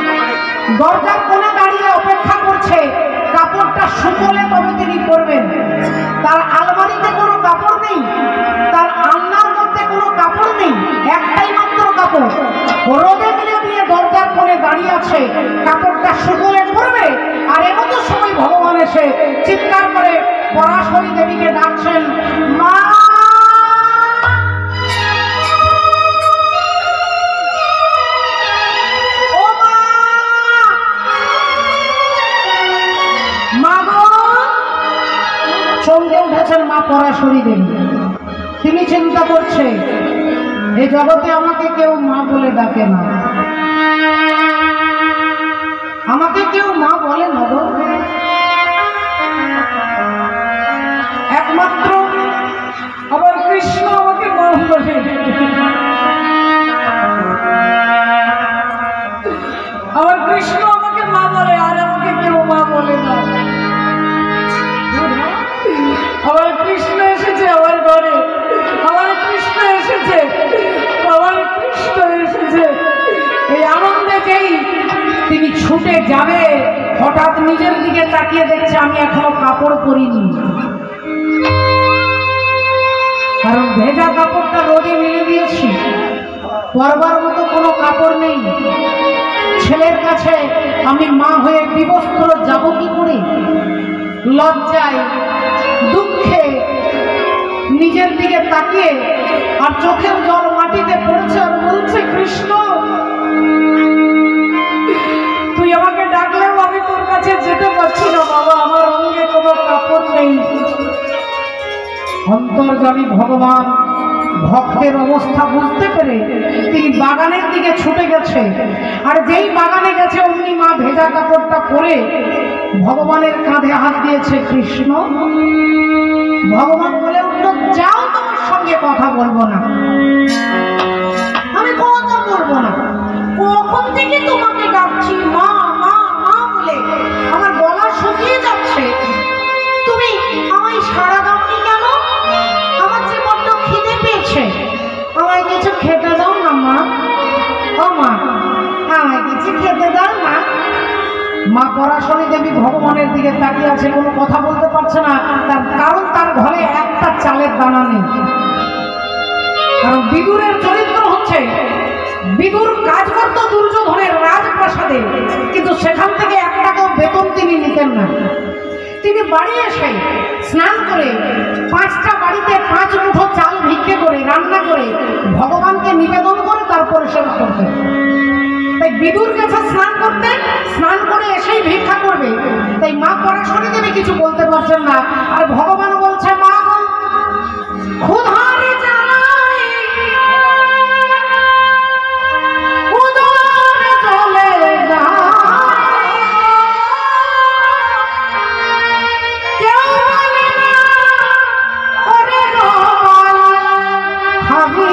দরজার কোণে দাঁড়িয়ে অপেক্ষা করছে কাপড়টা শুকোলে তবে তিনি পরবেন। তার আলমারিতে কোনো কাপড় নেই, তার আলনার মধ্যে কোনো কাপড় নেই, একটাই মাত্র কাপড় রোদে মিলে দিয়ে দরজার কোণে দাঁড়িয়ে আছে, কাপড়টা শুকোলে পরবে। আর এমতো সময় ভগবান এসে চিৎকার করে পরাশরী দেবীকে ডাকছেন, মা চমকে উঠেছেন মা পরাশরী দেবী। তিনি চিন্তা করছে এই জগতে আমাকে কেউ মা বলে ডাকে না, আমাকে কেউ মা বলে না গো। একমাত্র আবার কৃষ্ণ আমাকে মা বলে, আবার কৃষ্ণ আমাকে মা বলে, আর আমাকে কেউ মা বলে না। আমার কৃষ্ণ এসেছে আমার ঘরে, আমার কৃষ্ণ এসেছে, আমার কৃষ্ণ এসেছে। এই আনন্দে যেই তিনি ছুটে যাবে, হঠাৎ নিজের দিকে তাকিয়ে দেখছে আমি এখনো কাপড় পরিনি, কারণ ভেজা কাপড়টা রোদে মেলে দিয়েছি, পরবার মতো কোনো কাপড় নেই। ছেলের কাছে আমি মা হয়ে বিবস্ত্র যাব কি করে? লজ্জায় দুঃখে নিজের দিকে তাকিয়ে আর চোখের জল মাটিতে পড়ছে, আর বলছে কৃষ্ণ তুই আমাকে ডাকলেও আমি তোর কাছে যেতে পারছি না বাবা, আমার অঙ্গে কোনো কাপড় নেই। অন্তর্যামী ভগবান ভক্তের অবস্থা বুঝতে পেরে তিনি বাগানের দিকে ছুটে গেছে। আর যেই বাগানে গেছে অমনি মা ভেজা কাপড়টা পরে ভগবানের কাঁধে হাত দিয়েছে। কৃষ্ণ ভগবান বলে উঠল, যাও, তোমার সঙ্গে কথা বলবো না, আমি কথা বলবো না। কখন থেকে তোমাকে ডাকছি মা মা মা বলে, আমার গলা শুকিয়ে যাচ্ছে, তুমি আমায় সাড়া দাওনি কেন? আমার যে বড্ড খিদে পেয়েছে, আমায় কিছু খেতে দাও না মা। ও মা, আমায় কিছু খেতে দাও না। মা পরাশরী দেবী ভগবানের দিকে তাকিয়ে আছে, কোনো কথা বলতে পারছে না। তার কারণ তার ঘরে একটা চালের দানা নেই। কারণ বিদুরের চরিত্র হচ্ছে, বিদুর কাজ করত দুর্যোধনের রাজপ্রাসাদে, কিন্তু সেখান থেকে এক টাকাও বেতন তিনি নিতেন না। তিনি বাড়ি এসে স্নান করে পাঁচটা বাড়িতে পাঁচ মুঠো চাল ভিক্ষে করে রান্না করে ভগবানকে নিবেদন করে তারপরে সেবা করতেন। তাই বিদুর গেছে স্নান করতে, স্নান করে এসেই ভিক্ষা করবে। তাই মা পরাশরী দেবী কিছু বলতে পারছেন না। আর ভগবান বলছে, মা ক্ষুধারে জ্বালায় উদরে চলে যায়, কেউ বলে না ওরে গোপাল খাবি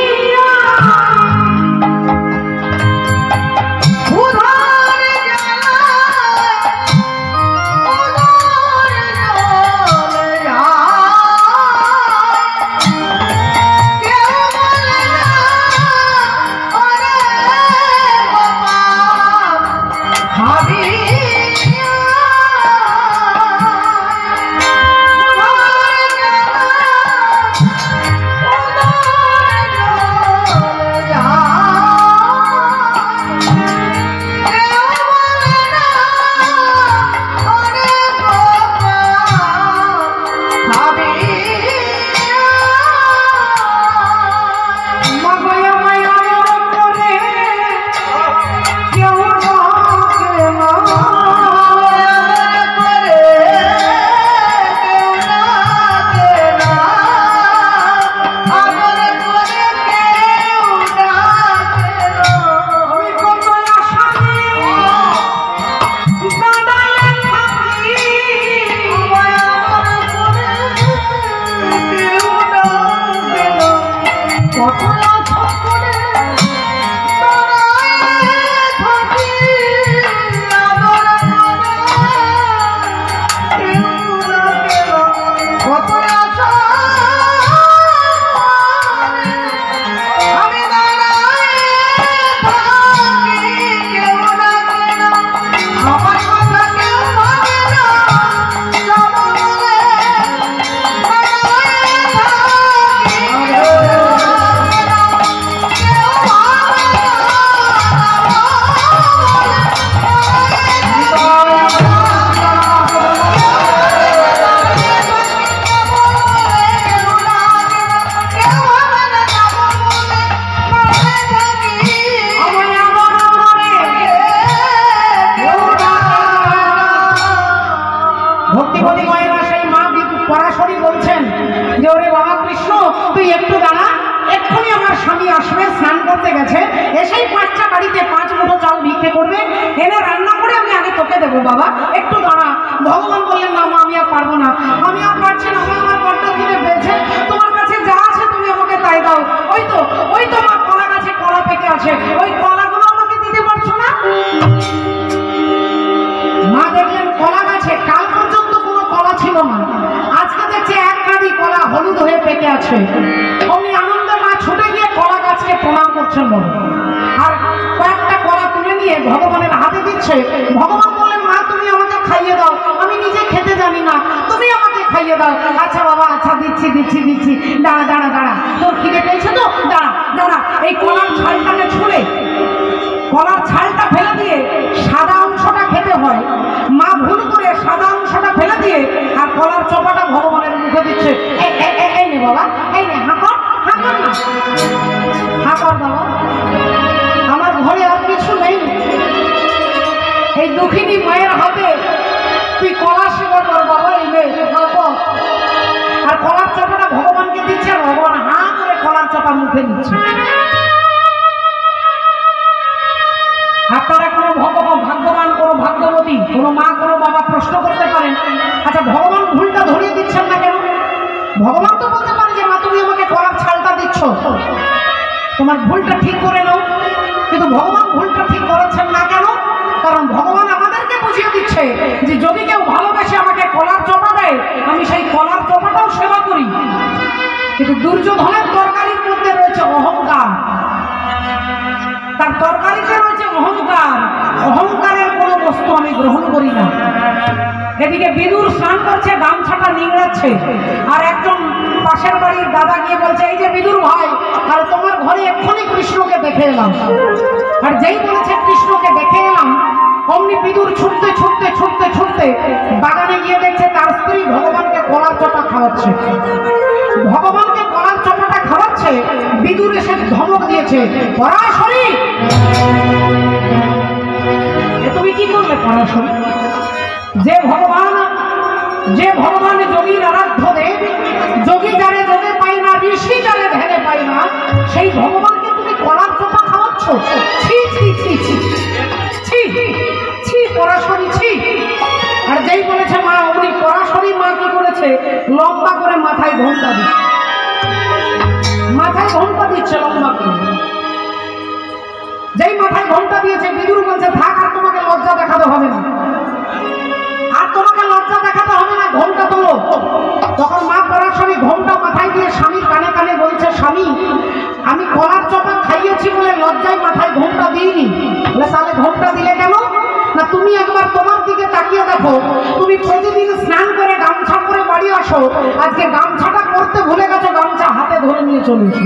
বাবা একটু দাঁড়া। ভগবান বললেন, না মা আমি আর পারবো না, আমি আর পারছি না, আমি আমার বড্ড খিদে পেয়েছে, তোমার কাছে যা আছে তুমি আমাকে তাই দাও। ওই তো ওই তো মা কলা গাছে কলা পেকে আছে, ওই কলাগুলো আমাকে দিতে পারছো না? মা দেখলেন কলা গাছে কাল পর্যন্ত কোনো কলা ছিল না, আজকে দেখছে এক কাঁদি কলা হলুদ হয়ে পেকে আছে। অমনি আনন্দে মা ছুটে গিয়ে কলা গাছকে প্রণাম করছেন বলো, আর কয়েকটা কলা তুলে নিয়ে ভগবানের হাতে দিচ্ছে। ভগবান বললেন, মা তুমি আমাকে খাইয়ে দাও, আমি নিজে খেতে জানি না, তুমি আমাকে খাইয়ে দাও। আচ্ছা বাবা, আচ্ছা দিচ্ছি দিচ্ছি দিচ্ছি, দাঁড়া দাঁড়া দাঁড়া, তোর খিদে পেয়েছে তো, দাঁড়া দাঁড়া। এই কলার ছালটাকে ছুঁড়ে কলার ছালটা ফেলে দিয়ে সাদা অংশটা খেতে হয়। মা ভুল করে সাদা অংশটা ফেলে দিয়ে আর কলার চোপাটা ভগবানের মুখে দিচ্ছে। এই নে বাবা, এই নে হাঁকর হাঁকর না, হাঁকর বাবা, আমার ঘরে আর কিছু নেই, এই দুঃখিনী মায়ের হাতে তুই কলা সেবা কর বাবা, এই নে হাঁকর। আর কলার চোপাটা ভগবানকে দিচ্ছে, আর ভগবান হাঁ করে কলার চোপা মুখে নিচ্ছে। আপনারা কোনো ভগবান ভাগ্যবান কোনো ভাগ্যবতী কোনো মা কোনো বাবা প্রশ্ন করতে পারেন, আচ্ছা ভগবান ভুলটা ধরিয়ে দিচ্ছেন না কেন? ভগবান তো বলতে পারে যে মা তুমি আমাকে কলার ছালটা দিচ্ছ, তোমার ভুলটা ঠিক করে নাও, কিন্তু ভগবান ভুলটা ঠিক করেছেন না কেন? কারণ ভগবান আমাদেরকে বুঝিয়ে দিচ্ছে যে যদি কেউ ভালোবেসে আমাকে কলার চোপা দেয়, আমি সেই কলার চোপাটাও সেবা করি। কিন্তু দুর্যোধনের তরকারির মধ্যে রয়েছে অহংকার, তার তরকারিতে রয়েছে অহংকার, অহংকারের কোনো বস্তু আমি গ্রহণ করি না। এদিকে বিদুর স্নান করছে, গামছাটা নিংড়াচ্ছে, আর একজন পাশের বাড়ির দাদা গিয়ে বলছে, এই যে বিদুর ভাই, আর তোমার ঘরে এক্ষুনি কৃষ্ণকে দেখে এলাম। আর যেই বলেছে কৃষ্ণকে দেখে এলাম, অমনি বিদুর ছুটতে ছুটতে ছুটতে ছুটতে বাগানে গিয়ে দেখছে তার স্ত্রী ভগবানকে কলার চপা খাওয়াচ্ছে। ভগবানকে কলার চপাটা খাওয়াচ্ছে, বিদুর এসে ধমক দিয়েছে, পরাশরী, এ তুমি কি করলে পরাশরী? যে ভগবান, যে ভগবান যোগীর আরাধ্য দেব, যোগী যারে যোগে পাই না, ঋষি যারে ধ্যানে পাই না, সেই ভগবানকে তুমি কলার চপা খাওয়াচ্ছ? ছি ছি ছি ছি ছি ছি পরাশরী ছি। আর যেই বলেছে মা, উনি পরাশরী মা কি করেছে, লম্বা করে মাথায় ঘোমটা দিচ্ছে, মাথায় ঘোমটা দিচ্ছে লম্বা করে। যেই মাথায় ঘোমটা দিয়েছে, বিদুর বলছে, থাক, আর তোমাকে লজ্জা দেখাতে হবে না, আর তোমাকে লজ্জা দেখাতে হবে না, ঘোমটা তোলো। তখন মা পরাশরী ঘোমটা মাথায় দিয়ে স্বামীর কানে কানে বলছে, স্বামী, আমি কলার চপা খাইয়েছি বলে লজ্জায় মাথায় ঘোমটা দিইনি। বলে, তাহলে ঘোমটা দিলে কেন? না, তুমি একবার তোমার দিকে তাকিয়ে দেখো, তুমি প্রতিদিন স্নান করে গামছা পরে বাড়ি আসো, আজকে গামছাটা পরতে ভুলে গেছো, গামছা হাতে ধরে নিয়ে চলেছো।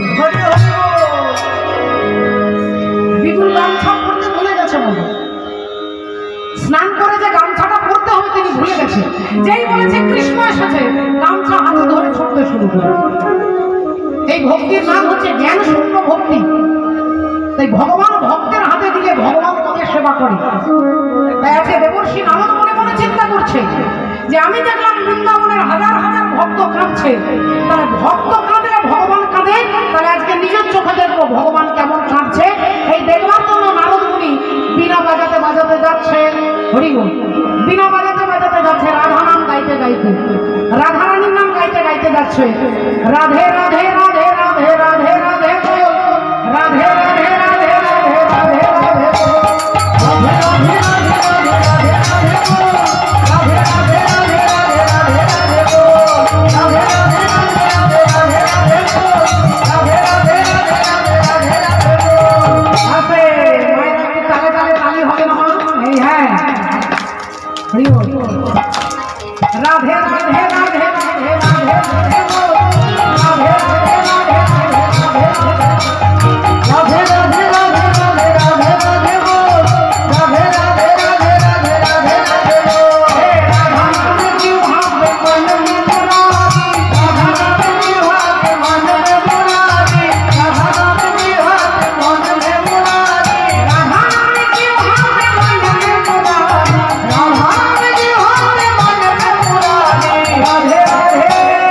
বিপুল গামছা পরতে ভুলে গেছে, বলে স্নান করে যে গামছাটা পরতে হবে তিনি ভুলে গেছে। যেই বলেছে কৃষ্ণ এসেছে, গামছা হাতে ধরে ছুটতে শুরু করে। এই ভক্তির নাম হচ্ছে জ্ঞান শূন্য ভক্তি। তাই ভগবান ভক্তের হাতে দিলে ভগবান তাদের সেবা করে। তাই আজকে দেবর্ষী নারদ মনে মনে চিন্তা করছে যে আমি দেখলাম বৃন্দাবনের হাজার হাজার ভক্ত কাঁদছে, তাহলে ভক্ত কাঁদলে ভগবান কাঁদে, তাহলে আজকে নিজের চোখে দেখবো ভগবান কেমন কাঁদছে। এই দেখবার জন্য নারদ মুনি বিনা বাজাতে বাজাতে যাচ্ছে, হরিবল, বিনা বাজাতে বাজাতে যাচ্ছে, রাধা নাম গাইতে গাইতে, রাধা রানীর নাম গাইতে গাইতে যাচ্ছে। রাধে রাধে রাধে রাধে রাধে রাধে বল, রাধে রাধে রাধে রাধে রাধে রাধে বল, রাধে রাধে রাধে রাধে রাধে রাধে বল, রাধে রাধে রাধে রাধে রাধে রাধে বল, রাধে রাধে রাধে রাধে রাধে রাধে বল, রাধে রাধে রাধে রাধে রাধে রাধে বল। আপে মায়ের একটু তালে তালে তালি হবে না? এই হ্যাঁ, হরি বল, রাধে রাধে রাধে রাধে রাধে রাধে বল, রাধে রাধে রাধে রাধে রাধে রাধে, রাধে রাধে রাধে রাধে রাধে রাধে বল, রাধে রাধে রাধে রাধে রাধে রাধে বল। হে রাধা নামে জিহ্বাতে মন মে মুরারি, রাধা নামে জিহ্বাতে মন মে মুরারি, রাধা নামে জিহ্বাতে মন মে মুরারি, রাধা নামে জিহ্বাতে মন মে মুরারি, রাধা নামে জিহ্বাতে মন মে মুরারি, রাধে রাধে রাধে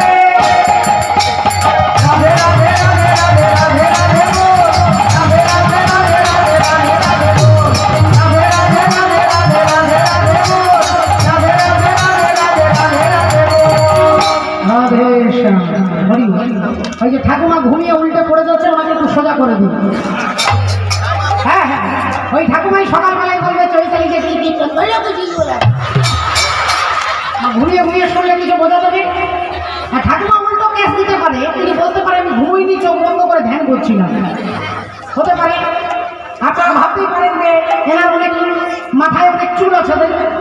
রাধে রাধে রাধে রাধে রাধে বল, রাধে রাধে রাধে রাধে রাধে রাধে বল, রাধে রাধে রাধে রাধে রাধে রাধে বল, রাধে রাধে রাধে রাধে রাধে রাধে বল। রাধে শ্যাম, হরি হরি। ওই যে ঠাকুমা ঘুমিয়ে উল্টে পড়ে যাচ্ছে, ওনাকে একটু সোজা করে দিন। হ্যাঁ হ্যাঁ, ওই ঠাকুমাই সকালবেলায় বলবে, চৈতালি যে কি কি বললো কিছু বলে, ঘুমিয়ে ঘুমিয়ে শুনলে কিছু বোঝা যাবে। আর ঠাকুমা উল্টো কেস দিতে পারে, তিনি বলতে পারে আমি ঘুমোইনি, চোখ বন্ধ করে ধ্যান করছিলাম, হতে পারে। আপনারা ভাবতেই পারেন যে এনার অনেক মাথায় অনেক চুল আছে,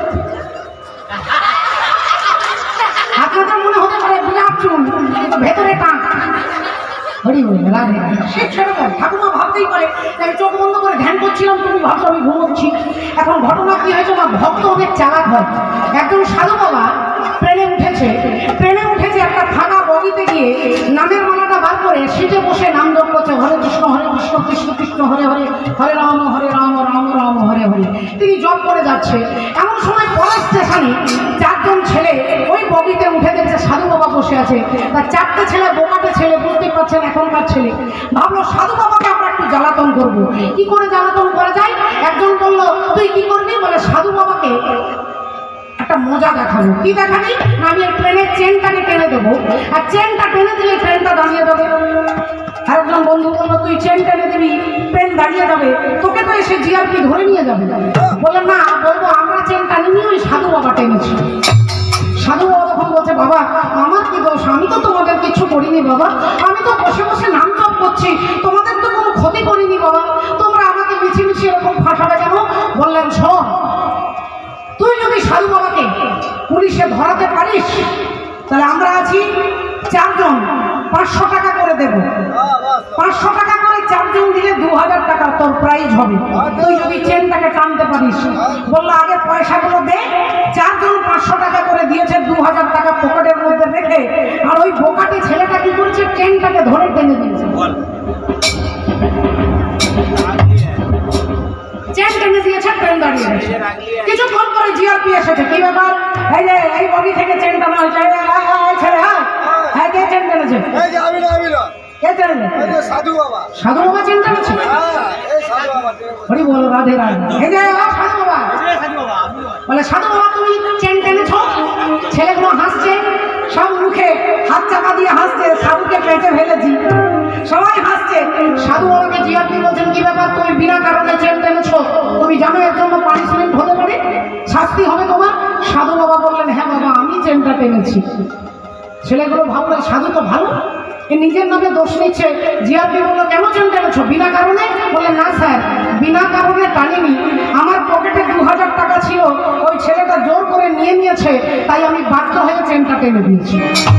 আপনাদের মনে হতে পারে বিরাট চুল, কিন্তু ভেতরে টান। হরি বল, রাধে রাধে। সে সেরকম ঠাকুমা ভাবতেই পারে আমি চোখ বন্ধ করে ধ্যান করছিলাম, তুমি ভাবছো আমি ঘুমোচ্ছি। এখন ঘটনা কি হয়েছে না, ভক্ত অনেক চালাক হয়। একজন সাধু বাবা ট্রেনে উঠেছে, ট্রেনে উঠেছে একটা ফাঁকা বগিতে গিয়ে নামের মালাটা বার করে সিটে বসে নাম জপ করছে, হরে কৃষ্ণ হরে কৃষ্ণ কৃষ্ণ কৃষ্ণ হরে হরে, হরে রাম হরে রাম রাম রাম হরে হরে। তিনি জপ করে যাচ্ছে। এমন সময় পরের স্টেশনে চারজন ছেলে ওই বগিতে উঠে দেখছে সাধু বাবা বসে আছে। তার চারটে ছেলে, বোকাটে ছেলে, বুঝতে পারছেন এখনকার ছেলে, ভাবলো সাধু বাবাকে আমরা একটু জ্বালাতন করবো। কি করে জ্বালাতন করা যায়? একজন বললো তুই কি করবি? বলে সাধু বাবাকে একটা মজা দেখাবো। কি দেখাবি? না আমি ট্রেনের চেনটাকে টেনে দেবো, আর চেনটা টেনে দিলে ট্রেনটা দাঁড়িয়ে যাবে। আরেকজন বন্ধু বললো তুই চেন টেনে দিবি, ট্রেন দাঁড়িয়ে যাবে, তোকে তো এসে জিআরপি ধরে নিয়ে যাবে। বলে না, বলবো আমরা চেন টানিনি, ওই সাধু বাবা টেনেছি। সাধু বাবা তখন বলছে বাবা আমার কি দোষ, আমি তো তোমাদের কিছু করিনি বাবা, আমি তো বসে বসে নাম জপ করছি, তোমাদের তো কোনো ক্ষতি করিনি বাবা, তোমরা আমাকে মিছিমিছি এরকম ফাঁসাবে কেন? বললেন শোন, তুই পুলিশে ধরাতে পারিস তাহলে আমরা আছি চারজন, পাঁচশো টাকা করে দেব। পাঁচশো টাকা করে চারজন দিলে দু হাজার টাকা তোর প্রাইজ হবে, তুই যদি চেনটাকে টানতে পারিস। বললো আগে পয়সাগুলো দে। চারজন পাঁচশো টাকা করে দিয়েছে, দু হাজার টাকা পকেটের মধ্যে রেখে, আর ওই বোকাটি ছেলেটা কি করেছে, চেনটাকে ধরে টেনে দিয়েছে। চেন টেনে দিয়েছে, ট্রেন দাঁড়িয়ে গেছে। কিছুক্ষণ পরে জিআরপি এসেছে, কি ব্যাপার, এই যে এই বগি থেকে চেন টানা হয়েছে, ছেলে হ্যাঁ হ্যাঁ কে চেন টেনেছে? কে টেনেছে? সাধু বাবা। সাধু বাবা চেন টেনেছে? হরি বল, রাধে রাধে। এই যে সাধু বাবা বলে, সাধু বাবা তুমি চেন টেনেছ? ছেলেগুলো হাসছে, সব মুখে হাত চাপা দিয়ে হাসছে, সাধুকে পেটে ফেলেছি, সবাই হাসছে। সাধু বাবাকে জিআরপি বলছেন, কি ব্যাপার তুমি বিনা কারণে চেন টেনেছ? তুমি জানো এর জন্য পানিশমেন্ট হতে পারে, শাস্তি হবে তোমার। সাধু বাবা বললেন, হ্যাঁ বাবা আমি চেনটা টেনেছি। ছেলেগুলো ভাবলো সাধু তো ভালো, এ নিজের নামে দোষ নিচ্ছে। জিআরপি বললো, কেন চেন টেনেছো? বিনা কারণে? বলে না স্যার, বিনা কারণে টানিনি, আমার পকেটে দু হাজার টাকা ছিল, ওই ছেলেটা জোর করে নিয়ে নিয়েছে, তাই আমি বাধ্য হয়ে চেনটা টেনে দিয়েছি।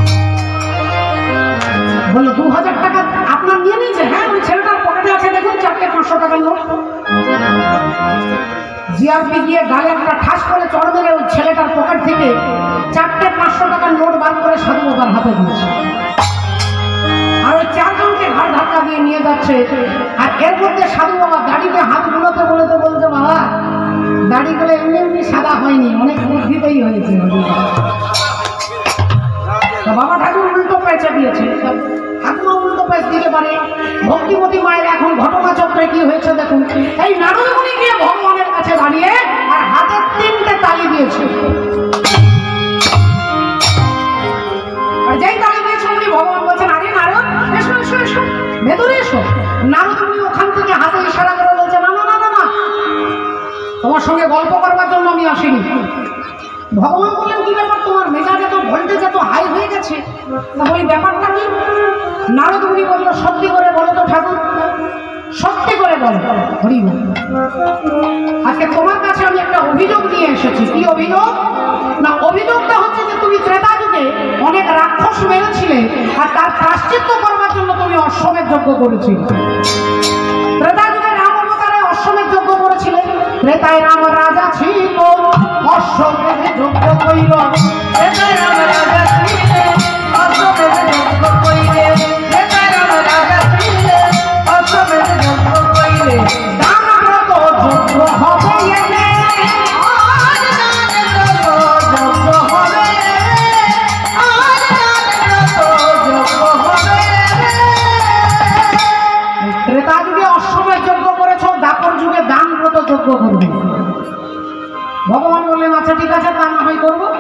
বললো দু হাজার টাকা আপনার নিয়ে নিয়েছে? হ্যাঁ, ওই ছেলেটার পকেটে আছে, দেখুন চারটে পাঁচশো টাকার নোট। জিআরপি গিয়ে গালে একটা ঠাস করে চড় মেরে ওই ছেলেটার পকেট থেকে চারটে পাঁচশো টাকার নোট বার করে সাধু বাবার হাতে দিয়েছে। আর ওই চারজনকে ঘাট ধাক্কা দিয়ে নিয়ে যাচ্ছে। আর এর মধ্যে সাধু বাবা দাড়িতে হাত বুলোতে বলতে বলছে, বাবা দাড়িগুলো এমনি এমনি সাদা হয়নি, অনেক বুদ্ধিতেই হয়েছে। বাবা ঠাকুর উল্টো পেঁচে দিয়েছে, ঠাকুর উল্টো পেঁচ দিতে পারে। ভক্তিমতী মায়ের এখন ঘটনা চক্রে কি হয়েছে দেখুন। এই নারদমুনি গিয়ে ভগবানের কাছে দাঁড়িয়ে আর হাতে তিনটে তালি দিয়েছে। আর যেই তালি দিয়েছে উনি ভগবান বলছেন, আরে নারদ এসো এসো এসো, ভেতরে এসো। নারদমুনি ওখান থেকে হাতে ইশারা করে বলছে, না না না না, তোমার সঙ্গে গল্প করবার জন্য আমি আসিনি। ভগবান বললেন, কি ব্যাপার, তোমার মেজাজ এত ভোল্টেজ এত হাই হয়ে গেছে, তাহলে ব্যাপারটা কি? নারদমুনি বলল, সত্যি করে বলো তো ঠাকুর, সত্যি করে বলো। হরি বল, আজকে তোমার কাছে আমি একটা অভিযোগ নিয়ে এসেছি। কি অভিযোগ? না, অভিযোগটা হচ্ছে যে তুমি ত্রেতা যুগে অনেক রাক্ষস মেরেছিলে, আর তার প্রায়শ্চিত্ত করবার জন্য তুমি অশ্বমেধ যজ্ঞ করেছিলে। ত্রেতা যুগে রাম অবতারে অশ্বমেধ যজ্ঞ করেছিলে। ত্রেতায় রাম রাজা ছিল, অশ্বমেধ যজ্ঞ কইল। ত্রেতায় রাম রাজা ছিল, অশ্বমেধ যজ্ঞ কইলে। ত্রেতায় রাম রাজা ছিল, অশ্বমেধ যজ্ঞ কইলে। দান ব্রত যজ্ঞ হবে এনে, আজ দান ব্রত যজ্ঞ হবে, আজ দান ব্রত যজ্ঞ হবে। ত্রেতা যুগে অশ্বমেধ যজ্ঞ করেছ, দাপর যুগে দান ব্রত যজ্ঞ করবে। ভগবান বললেন, আচ্ছা ঠিক আছে, তা না হয় করবো।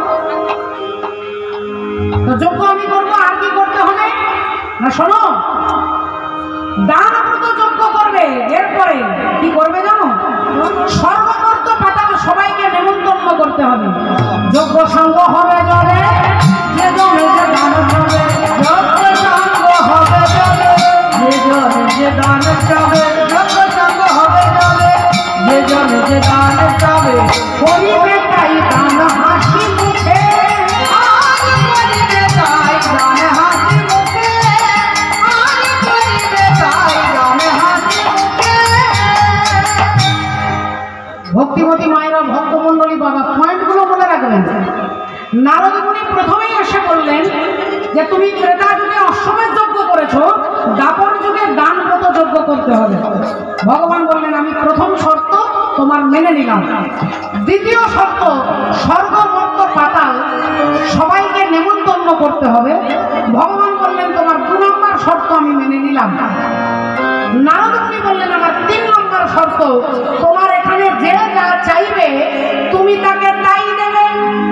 তো যজ্ঞ আমি করবো, আর কি করতে হবে না শোনো, দান ব্রত যজ্ঞ করবে। এরপরে কি করবে জানো? সর্বকর্ত পাতাল সবাইকে নেমন্তন্ন করতে হবে। যজ্ঞ সঙ্গ হবে জলে, যে জলে যে দান হবে। যজ্ঞ সঙ্গ হবে জলে, যে জলে যে দান যাবে। যজ্ঞ সঙ্গ হবে জলে, যে জলে যে দান যাবে। করিবে তাই দান হাসি মুখে, আজ করিবে তাই দান হাসি মুখে, আজ করিবে তাই দান হাসি মুখে। ভক্তিমতী মায়েরা, ভক্তমণ্ডলী বাবা, পয়েন্টগুলো মনে রাখবেন। নারদমুনি প্রথমেই এসে বললেন যে তুমি ত্রেতা যুগে অশ্বমেধ যজ্ঞ করেছো, দাপর যুগে দান ব্রত যজ্ঞ করতে হবে। ভগবান বললেন, আমি প্রথম শর্ত তোমার মেনে নিলাম। দ্বিতীয় শর্ত, স্বর্গ মর্ত পাতাল সবাইকে নেমন্তন্ন করতে হবে। ভগবান বললেন, তোমার দু নম্বর শর্ত আমি মেনে নিলাম। নারদমুনি বললেন, আমার তিন নম্বর শর্ত, তোমার এখানে যে যা চাইবে তুমি তাকে তাই দেবে।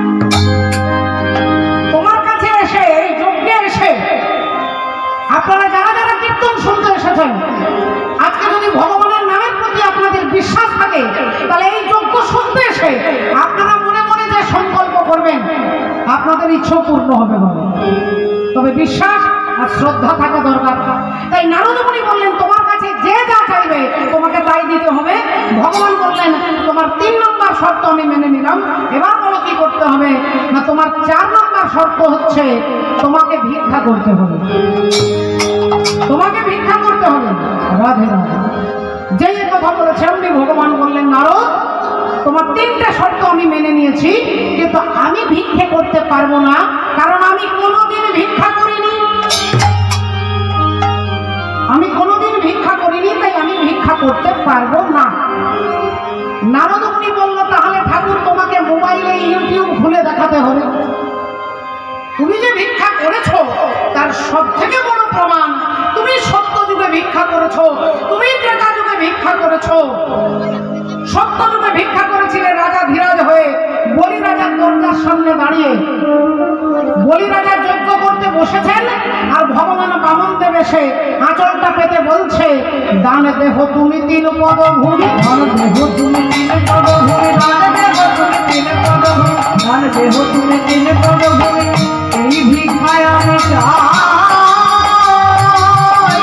তোমার কাছে এসে, এই যজ্ঞে এসে, আপনারা যারা যারা কীর্তন শুনতে এসেছেন, আজকে যদি ভগবানের নামের প্রতি আপনাদের বিশ্বাস থাকে, তাহলে এই যজ্ঞ শুনতে এসে আপনারা মনে মনে যে সংকল্প করবেন, আপনাদের ইচ্ছা পূর্ণ হবে বলে। তবে বিশ্বাস আর শ্রদ্ধা থাকা দরকার। তাই নারদমুনি বললেন, তোমার কাছে যে যা চাইবে তোমাকে তাই দিতে হবে। ভগবান বললেন, তোমার তিন নম্বর শর্ত আমি মেনে নিলাম। এবার বলো কি করতে হবে না তোমার চার নম্বর শর্ত হচ্ছে তোমাকে ভিক্ষা করতে হবে, তোমাকে ভিক্ষা করতে হবে। রাধে রাধে। যেই কথা বলেছে অমনি ভগবান বললেন, নারদ তোমার তিনটা শর্ত আমি মেনে নিয়েছি, কিন্তু আমি ভিক্ষে করতে পারবো না, কারণ আমি কোনোদিন ভিক্ষা করিনি, আমি কোনোদিন ভিক্ষা করিনি, তাই আমি ভিক্ষা করতে পারবো না। নারদ মুনি বলল, তাহলে ঠাকুর তোমাকে মোবাইলে ইউটিউব খুলে দেখাতে হবে, তুমি যে ভিক্ষা করেছো তার সব থেকে বড় প্রমাণ তুমি সত্য যুগে ভিক্ষা করেছো, তুমি ত্রেতা যুগে ভিক্ষা করেছো। সত্য যুগে ভিক্ষা করেছিলে রাজা ধীরাজ হয়ে বলি রাজার দরজার সামনে দাঁড়িয়ে, বলি রাজা যজ্ঞ করতে বসেছেন আর ভগবান বামন দেব এসে আঁচলটা পেতে বলছে, দান দেহ তুমি তিন পদ ভূমি, দান দেহ তুমি তিন পদ ভূমি, দান দেহ তুমি তিন পদ ভূমি, দান দেহ তুমি তিন পদ ভূমি, এই ভিক্ষায় আমি চাই,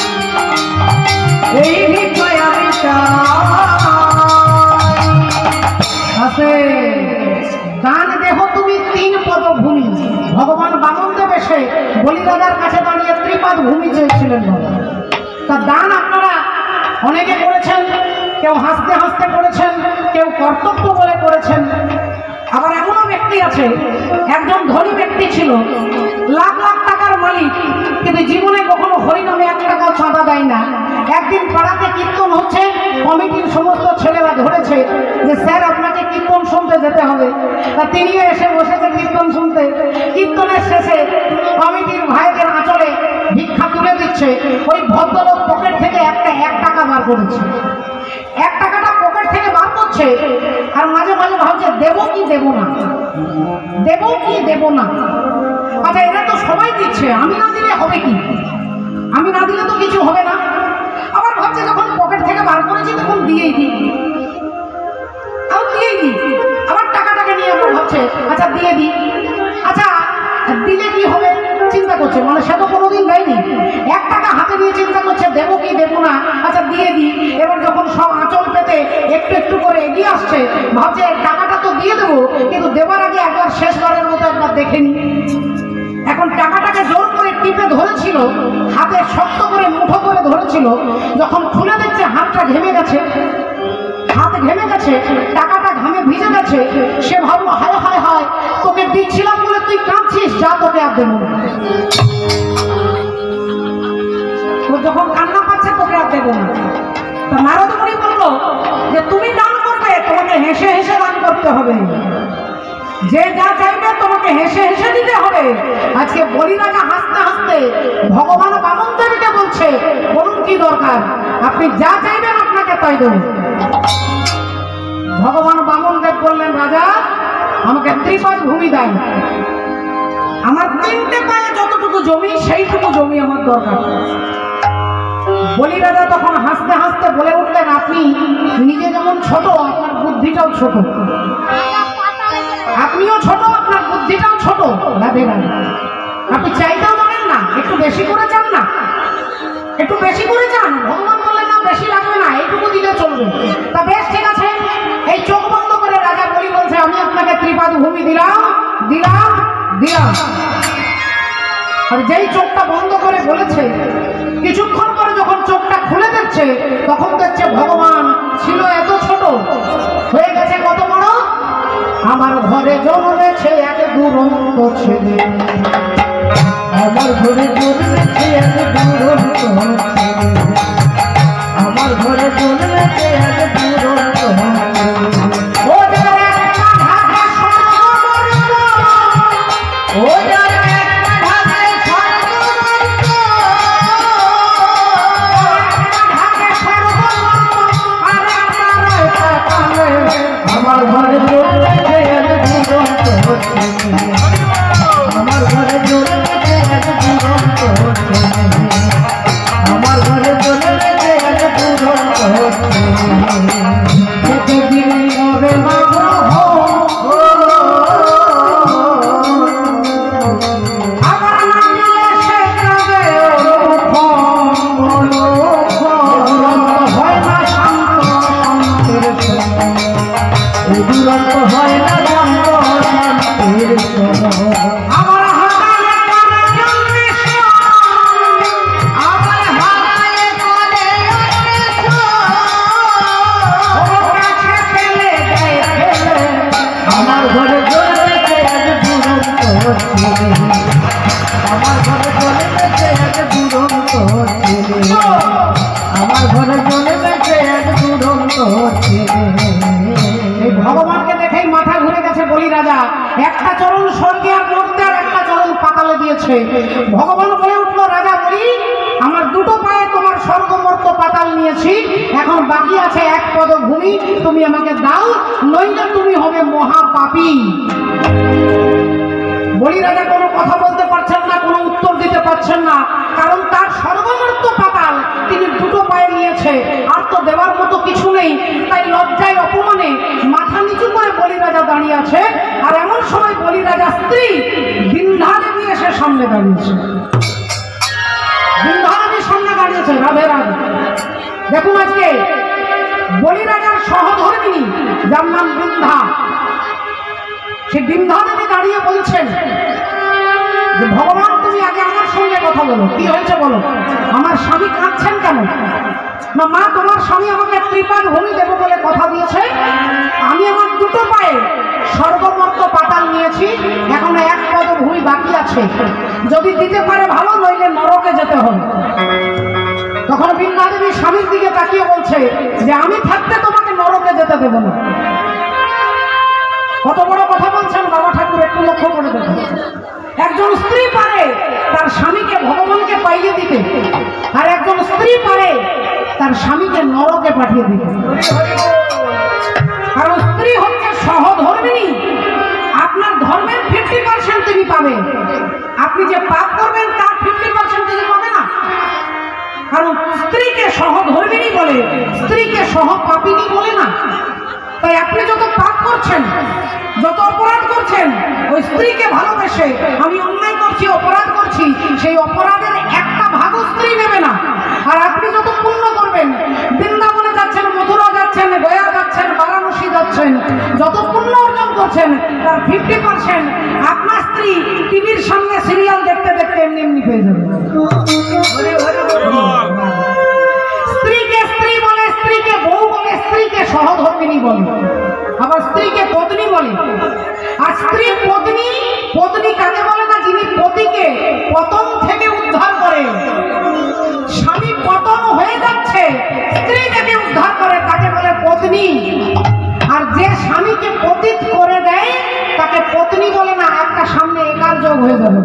এই ভিক্ষায় আমি চাই। দান দেহ তুমি তিন পদ ভূমি, ভগবান বামন দেব এসে বলি রাজার কাছে দাঁড়িয়ে ত্রিপাদ ভূমি চেয়েছিলেন। তা দান আপনারা অনেকে করেছেন, কেউ হাসতে হাসতে করেছেন, কেউ কর্তব্য বলে করেছেন। আবার এমনও ব্যক্তি আছে, একজন ধনী ব্যক্তি ছিল, লাখ লাখ টাকার মালিক, কিন্তু জীবনে কখনো হরিনামে এক টাকাও চাঁদা দেয় না। একদিন পাড়াতে কীর্তন হচ্ছে, কমিটির সমস্ত ছেলেরা ধরেছে যে স্যার আপনাকে কীর্তন শুনতে যেতে হবে। তা তিনিও এসে বসেছে কীর্তন শুনতে। কীর্তনের শেষে কমিটির ভাইদের আঁচলে ভিক্ষা তুলে দিচ্ছে, ওই ভদ্রলোক পকেট থেকে একটা এক টাকা বার করেছে, এক টাকাটা পকেট থেকে বার করছে আর মাঝে মাঝে ভাবছে দেবো কি দেবো না, দেবো কি দেবো না। আচ্ছা এরা তো সবাই দিচ্ছে, আমি না দিলে হবে কি, আমি না দিলে তো কিছু হবে না। আবার ভাবছে যখন পকেট থেকে বার করেছি তখন দিয়েই দিই, আর দিয়েই দিই। আবার টাকাটাকে নিয়ে আবার ভাবছে আচ্ছা দিয়ে দিই, আচ্ছা দিলে কি হবে চিন্তা করছে, মানে সে তো কোনোদিন দেয়নি। এক টাকা হাতে দিয়ে চিন্তা করছে দেবো কি দেবো না, আচ্ছা দিয়ে দিই। এবার যখন সব আঁচল পেতে একটু একটু করে এগিয়ে আসছে, ভাবছে টাকাটা তো দিয়ে দেবো, কিন্তু দেবার আগে একবার শেষবারের মতো একবার দেখে নি। এখন টাকাটাকে জোর করে টিপে ধরেছিল, হাতে শক্ত করে মুঠো করে ধরেছিল, যখন খুলে দেখছে হাতটা ঘেমে গেছে, হাত ঘেমে গেছে, টাকাটা ঘামে ভিজে গেছে, সে ভাবলো হায় হায় হায় তোকে দিচ্ছিলাম বলে তুই কাঁদছিস, যা তোকে আর দেবো না। তো যখন কান্না পাচ্ছে তোকে আর দেবো না। তা নারদ মুনি বললো যে তুমি দান করবে, তোমাকে হেসে হেসে দান করতে হবে, যে যা চাইবে তোমাকে হেসে হেসে দিতে হবে। আজকে বলি রাজা হাসতে হাসতে ভগবান বামন দেবীকে বলছে, বলুন কি দরকার, আপনি যা চাইবেন আপনাকে তাই দেব। ভগবান বামন দেব বললেন, রাজা আমাকে ত্রিপাদ ভূমি দেন, আমার তিনটে পায়ে যতটুকু জমি সেইটুকু জমি আমার দরকার। বলি রাজা তখন হাসতে হাসতে বলে উঠলেন, আপনি নিজে যেমন ছোট আপনার বুদ্ধিটাও ছোট, আপনিও ছোট আপনার বুদ্ধিটাও ছোট। আপনি চাইতেও জানেন না, একটু বেশি করে চান না, একটু বেশি করে চান। ভগবান বললেন না বেশি লাগবে না, এইটুকু দিলে চলবে। তা বেশ ঠিক আছে, এই চোখ বন্ধ করে রাজা বলি বলছে, আমি আপনাকে ত্রিপাদ ভূমি দিলাম দিলাম দিলাম। আর যেই চোখটা বন্ধ করে বলেছে, কিছুক্ষণ পরে যখন চোখটা খুলে দেখছে, তখন দেখছে ভগবান ছিল এত ছোট, হয়ে গেছে কত বড়। আমার ঘরে জন্মেছে এক দুরন্ত ছেলে, আমার ঘরে জন্মেছে এক দুরন্ত ছেলে, আমার ঘরে জন্মেছে এক দুরন্ত ও যার একটা ঢাকা স্বর্গবর্গ, ও যার একটা ঢাকা স্বর্গবর্গ, ঢাকা স্বর্গবর্গ আর একটা রয়টা কালে, আমার ঘরে জন্মেছে এক দুরন্ত ছেলে, আমার ঘরে জন্মেছে এক দুরন্ত ছেলে, আমার ঘরে জন্মেছে এক দুরন্ত ছেলে। কতদিন হবে মাগো আমার নাম নিলে সে কাঁদে দুরন্ত হয় না শান্ত শান্তের সঙ্গে, দুরন্ত হয় না শান্ত আমার হারালে কানে অন্বেষণ, আমার হারালে কানে ওর কাছে পেলে দেয় ফেলে। আমার ঘরে চলেছে আজ দুরন্ত ছেলে, আমার ঘরে চলেছে আজ দুরন্ত ছেলে, আমার ঘরে চলেছে আজ দুরন্ত ছেলে। এই ভগবানকে দেখেই মাথা ঘুরে গেছে বলি রাজা। একটা চরণ স্বর্গে আর মর্তে, আর একটা চরণ পাতালে দিয়েছে। ভগবান বলে উঠলো, রাজা বলি আমার দুটো পায়ে তোমার স্বর্গ মর্ত পাতাল নিয়েছি, এখন বাকি আছে এক পদ ভূমি, তুমি আমাকে দাও, নইলে তুমি হবে মহাপাপী। বলি রাজা কোনো কথা বলতে পারছেন না, কোনো উত্তর দিতে পারছেন না, কারণ তার সর্বমর্ত পাতাল তিনি দুটো পায়ে নিয়েছে, আর তো দেওয়ার মতো কিছু নেই। তাই লজ্জায় অপমানে মাথা নিচু করে বলি রাজা দাঁড়িয়ে আছে। আর এমন সময় বলি রাজা স্ত্রী বিন্ধ্যা দেবী এসে সামনে দাঁড়িয়েছে। বিন্ধ্যা দেবীর সামনে দাঁড়িয়েছে। রাধে রাধে। দেখুন আজকে বলি রাজার সহধর্মিনী, যার নাম বিন্ধ্যা, সে বিন্ধ্যা দেবী দাঁড়িয়ে বলছেন যে ভগবান তুমি আগে আমার সঙ্গে কথা বলো, কি হয়েছে বলো, আমার স্বামী কাঁদছেন কেন? না মা, তোমার স্বামী আমাকে ত্রিপাদ ভূমি দেবো বলে কথা দিয়েছে, আমি আমার দুটো পায়ে সর্বমর্ত পাতাল নিয়েছি, এখন এক পদ ভূমি বাকি আছে, যদি দিতে পারে ভালো, নইলে নরকে যেতে হবে। তখন বিন্ধ্যা দেবী স্বামীর দিকে তাকিয়ে বলছে যে আমি থাকতে তোমাকে নরকে যেতে দেবো না। কত বড় কথা বলছেন বাবা ঠাকুর, একটু লক্ষ্য করে দেখুন। একজন স্ত্রী পারে তার স্বামীকে ভগবানকে পাইয়ে দিতে, আর একজন স্ত্রী পারে তার স্বামীকে নরকে পাঠিয়ে দিতে। কারণ স্ত্রী হচ্ছে সহধর্মিনী। আপনার ধর্মের ফিফটি পার্সেন্ট তিনি পাবেন, আপনি যে পাপ করবেন তার ফিফটি পার্সেন্ট তিনি পাবে না। কারণ স্ত্রীকে সহধর্মিনী বলে, স্ত্রীকে সহপাপিনী বলে না। তাই আপনি যত পাপ করছেন, যত অপরাধ করছেন, ওই স্ত্রীকে ভালোবেসে আমি অন্যায় করছি, অপরাধ করছি, সেই অপরাধের একটা ভাগও স্ত্রী নেবে না। আর আপনি যত পুণ্য করবেন, বৃন্দাবনে যাচ্ছেন, মথুরা যাচ্ছেন, গয়া যাচ্ছেন, বারাণসী যাচ্ছেন, যত পুণ্য অর্জন করছেন তার ফিফটি পার্সেন্ট আপনার স্ত্রী টিভির সামনে সিরিয়াল দেখতে দেখতে এমনি এমনি হয়ে যাবে। স্ত্রীকে স্ত্রী বলে, স্ত্রীকে বউ বলে, স্ত্রীকে সহধর্মিনী বলে, আবার স্ত্রীকে পত্নী বলে। আর স্ত্রী পত্নী, পত্নী কাকে বলে না? যিনি পতিকে পতন থেকে উদ্ধার করে। স্বামী পতন হয়ে যাচ্ছে, স্ত্রী যাকে উদ্ধার করে তাকে বলে পত্নী। আর যে স্বামীকে পতিত করে দেয় তাকে পত্নী বলে না। একটা সামনে একার যোগ হয়ে যাবে,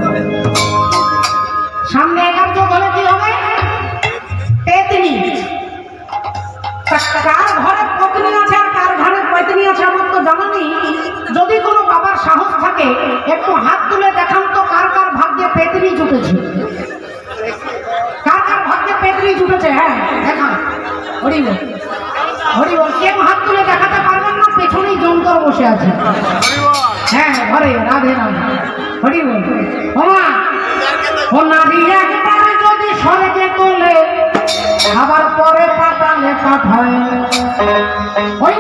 সামনে একার যোগ হলে কি হবে? পেতনি। কার ঘরে পত্নী আছে আর কার ঘরে পত্নী আছে আমার তো জানা নেই। যদি কোনো বাবার সাহস থাকে একটু হাত তুলে দেখান তো, কার কার ভাগ্যে পেতনি জুটেছে, কার কার ভাগ্যে পেতনি জুটেছে? হ্যাঁ দেখান। হরি বল, হরি বল। কেউ হাত তুলে দেখাতে পারবেন না, পেছনেই যন্ত্র বসে আছে। হ্যাঁ ঘরে। রাধে রাধে। হরি বল। ওমা ও নারী একবার যদি স্বর্গে তোলে, আবার পরে পাতালে পাঠায়, ওই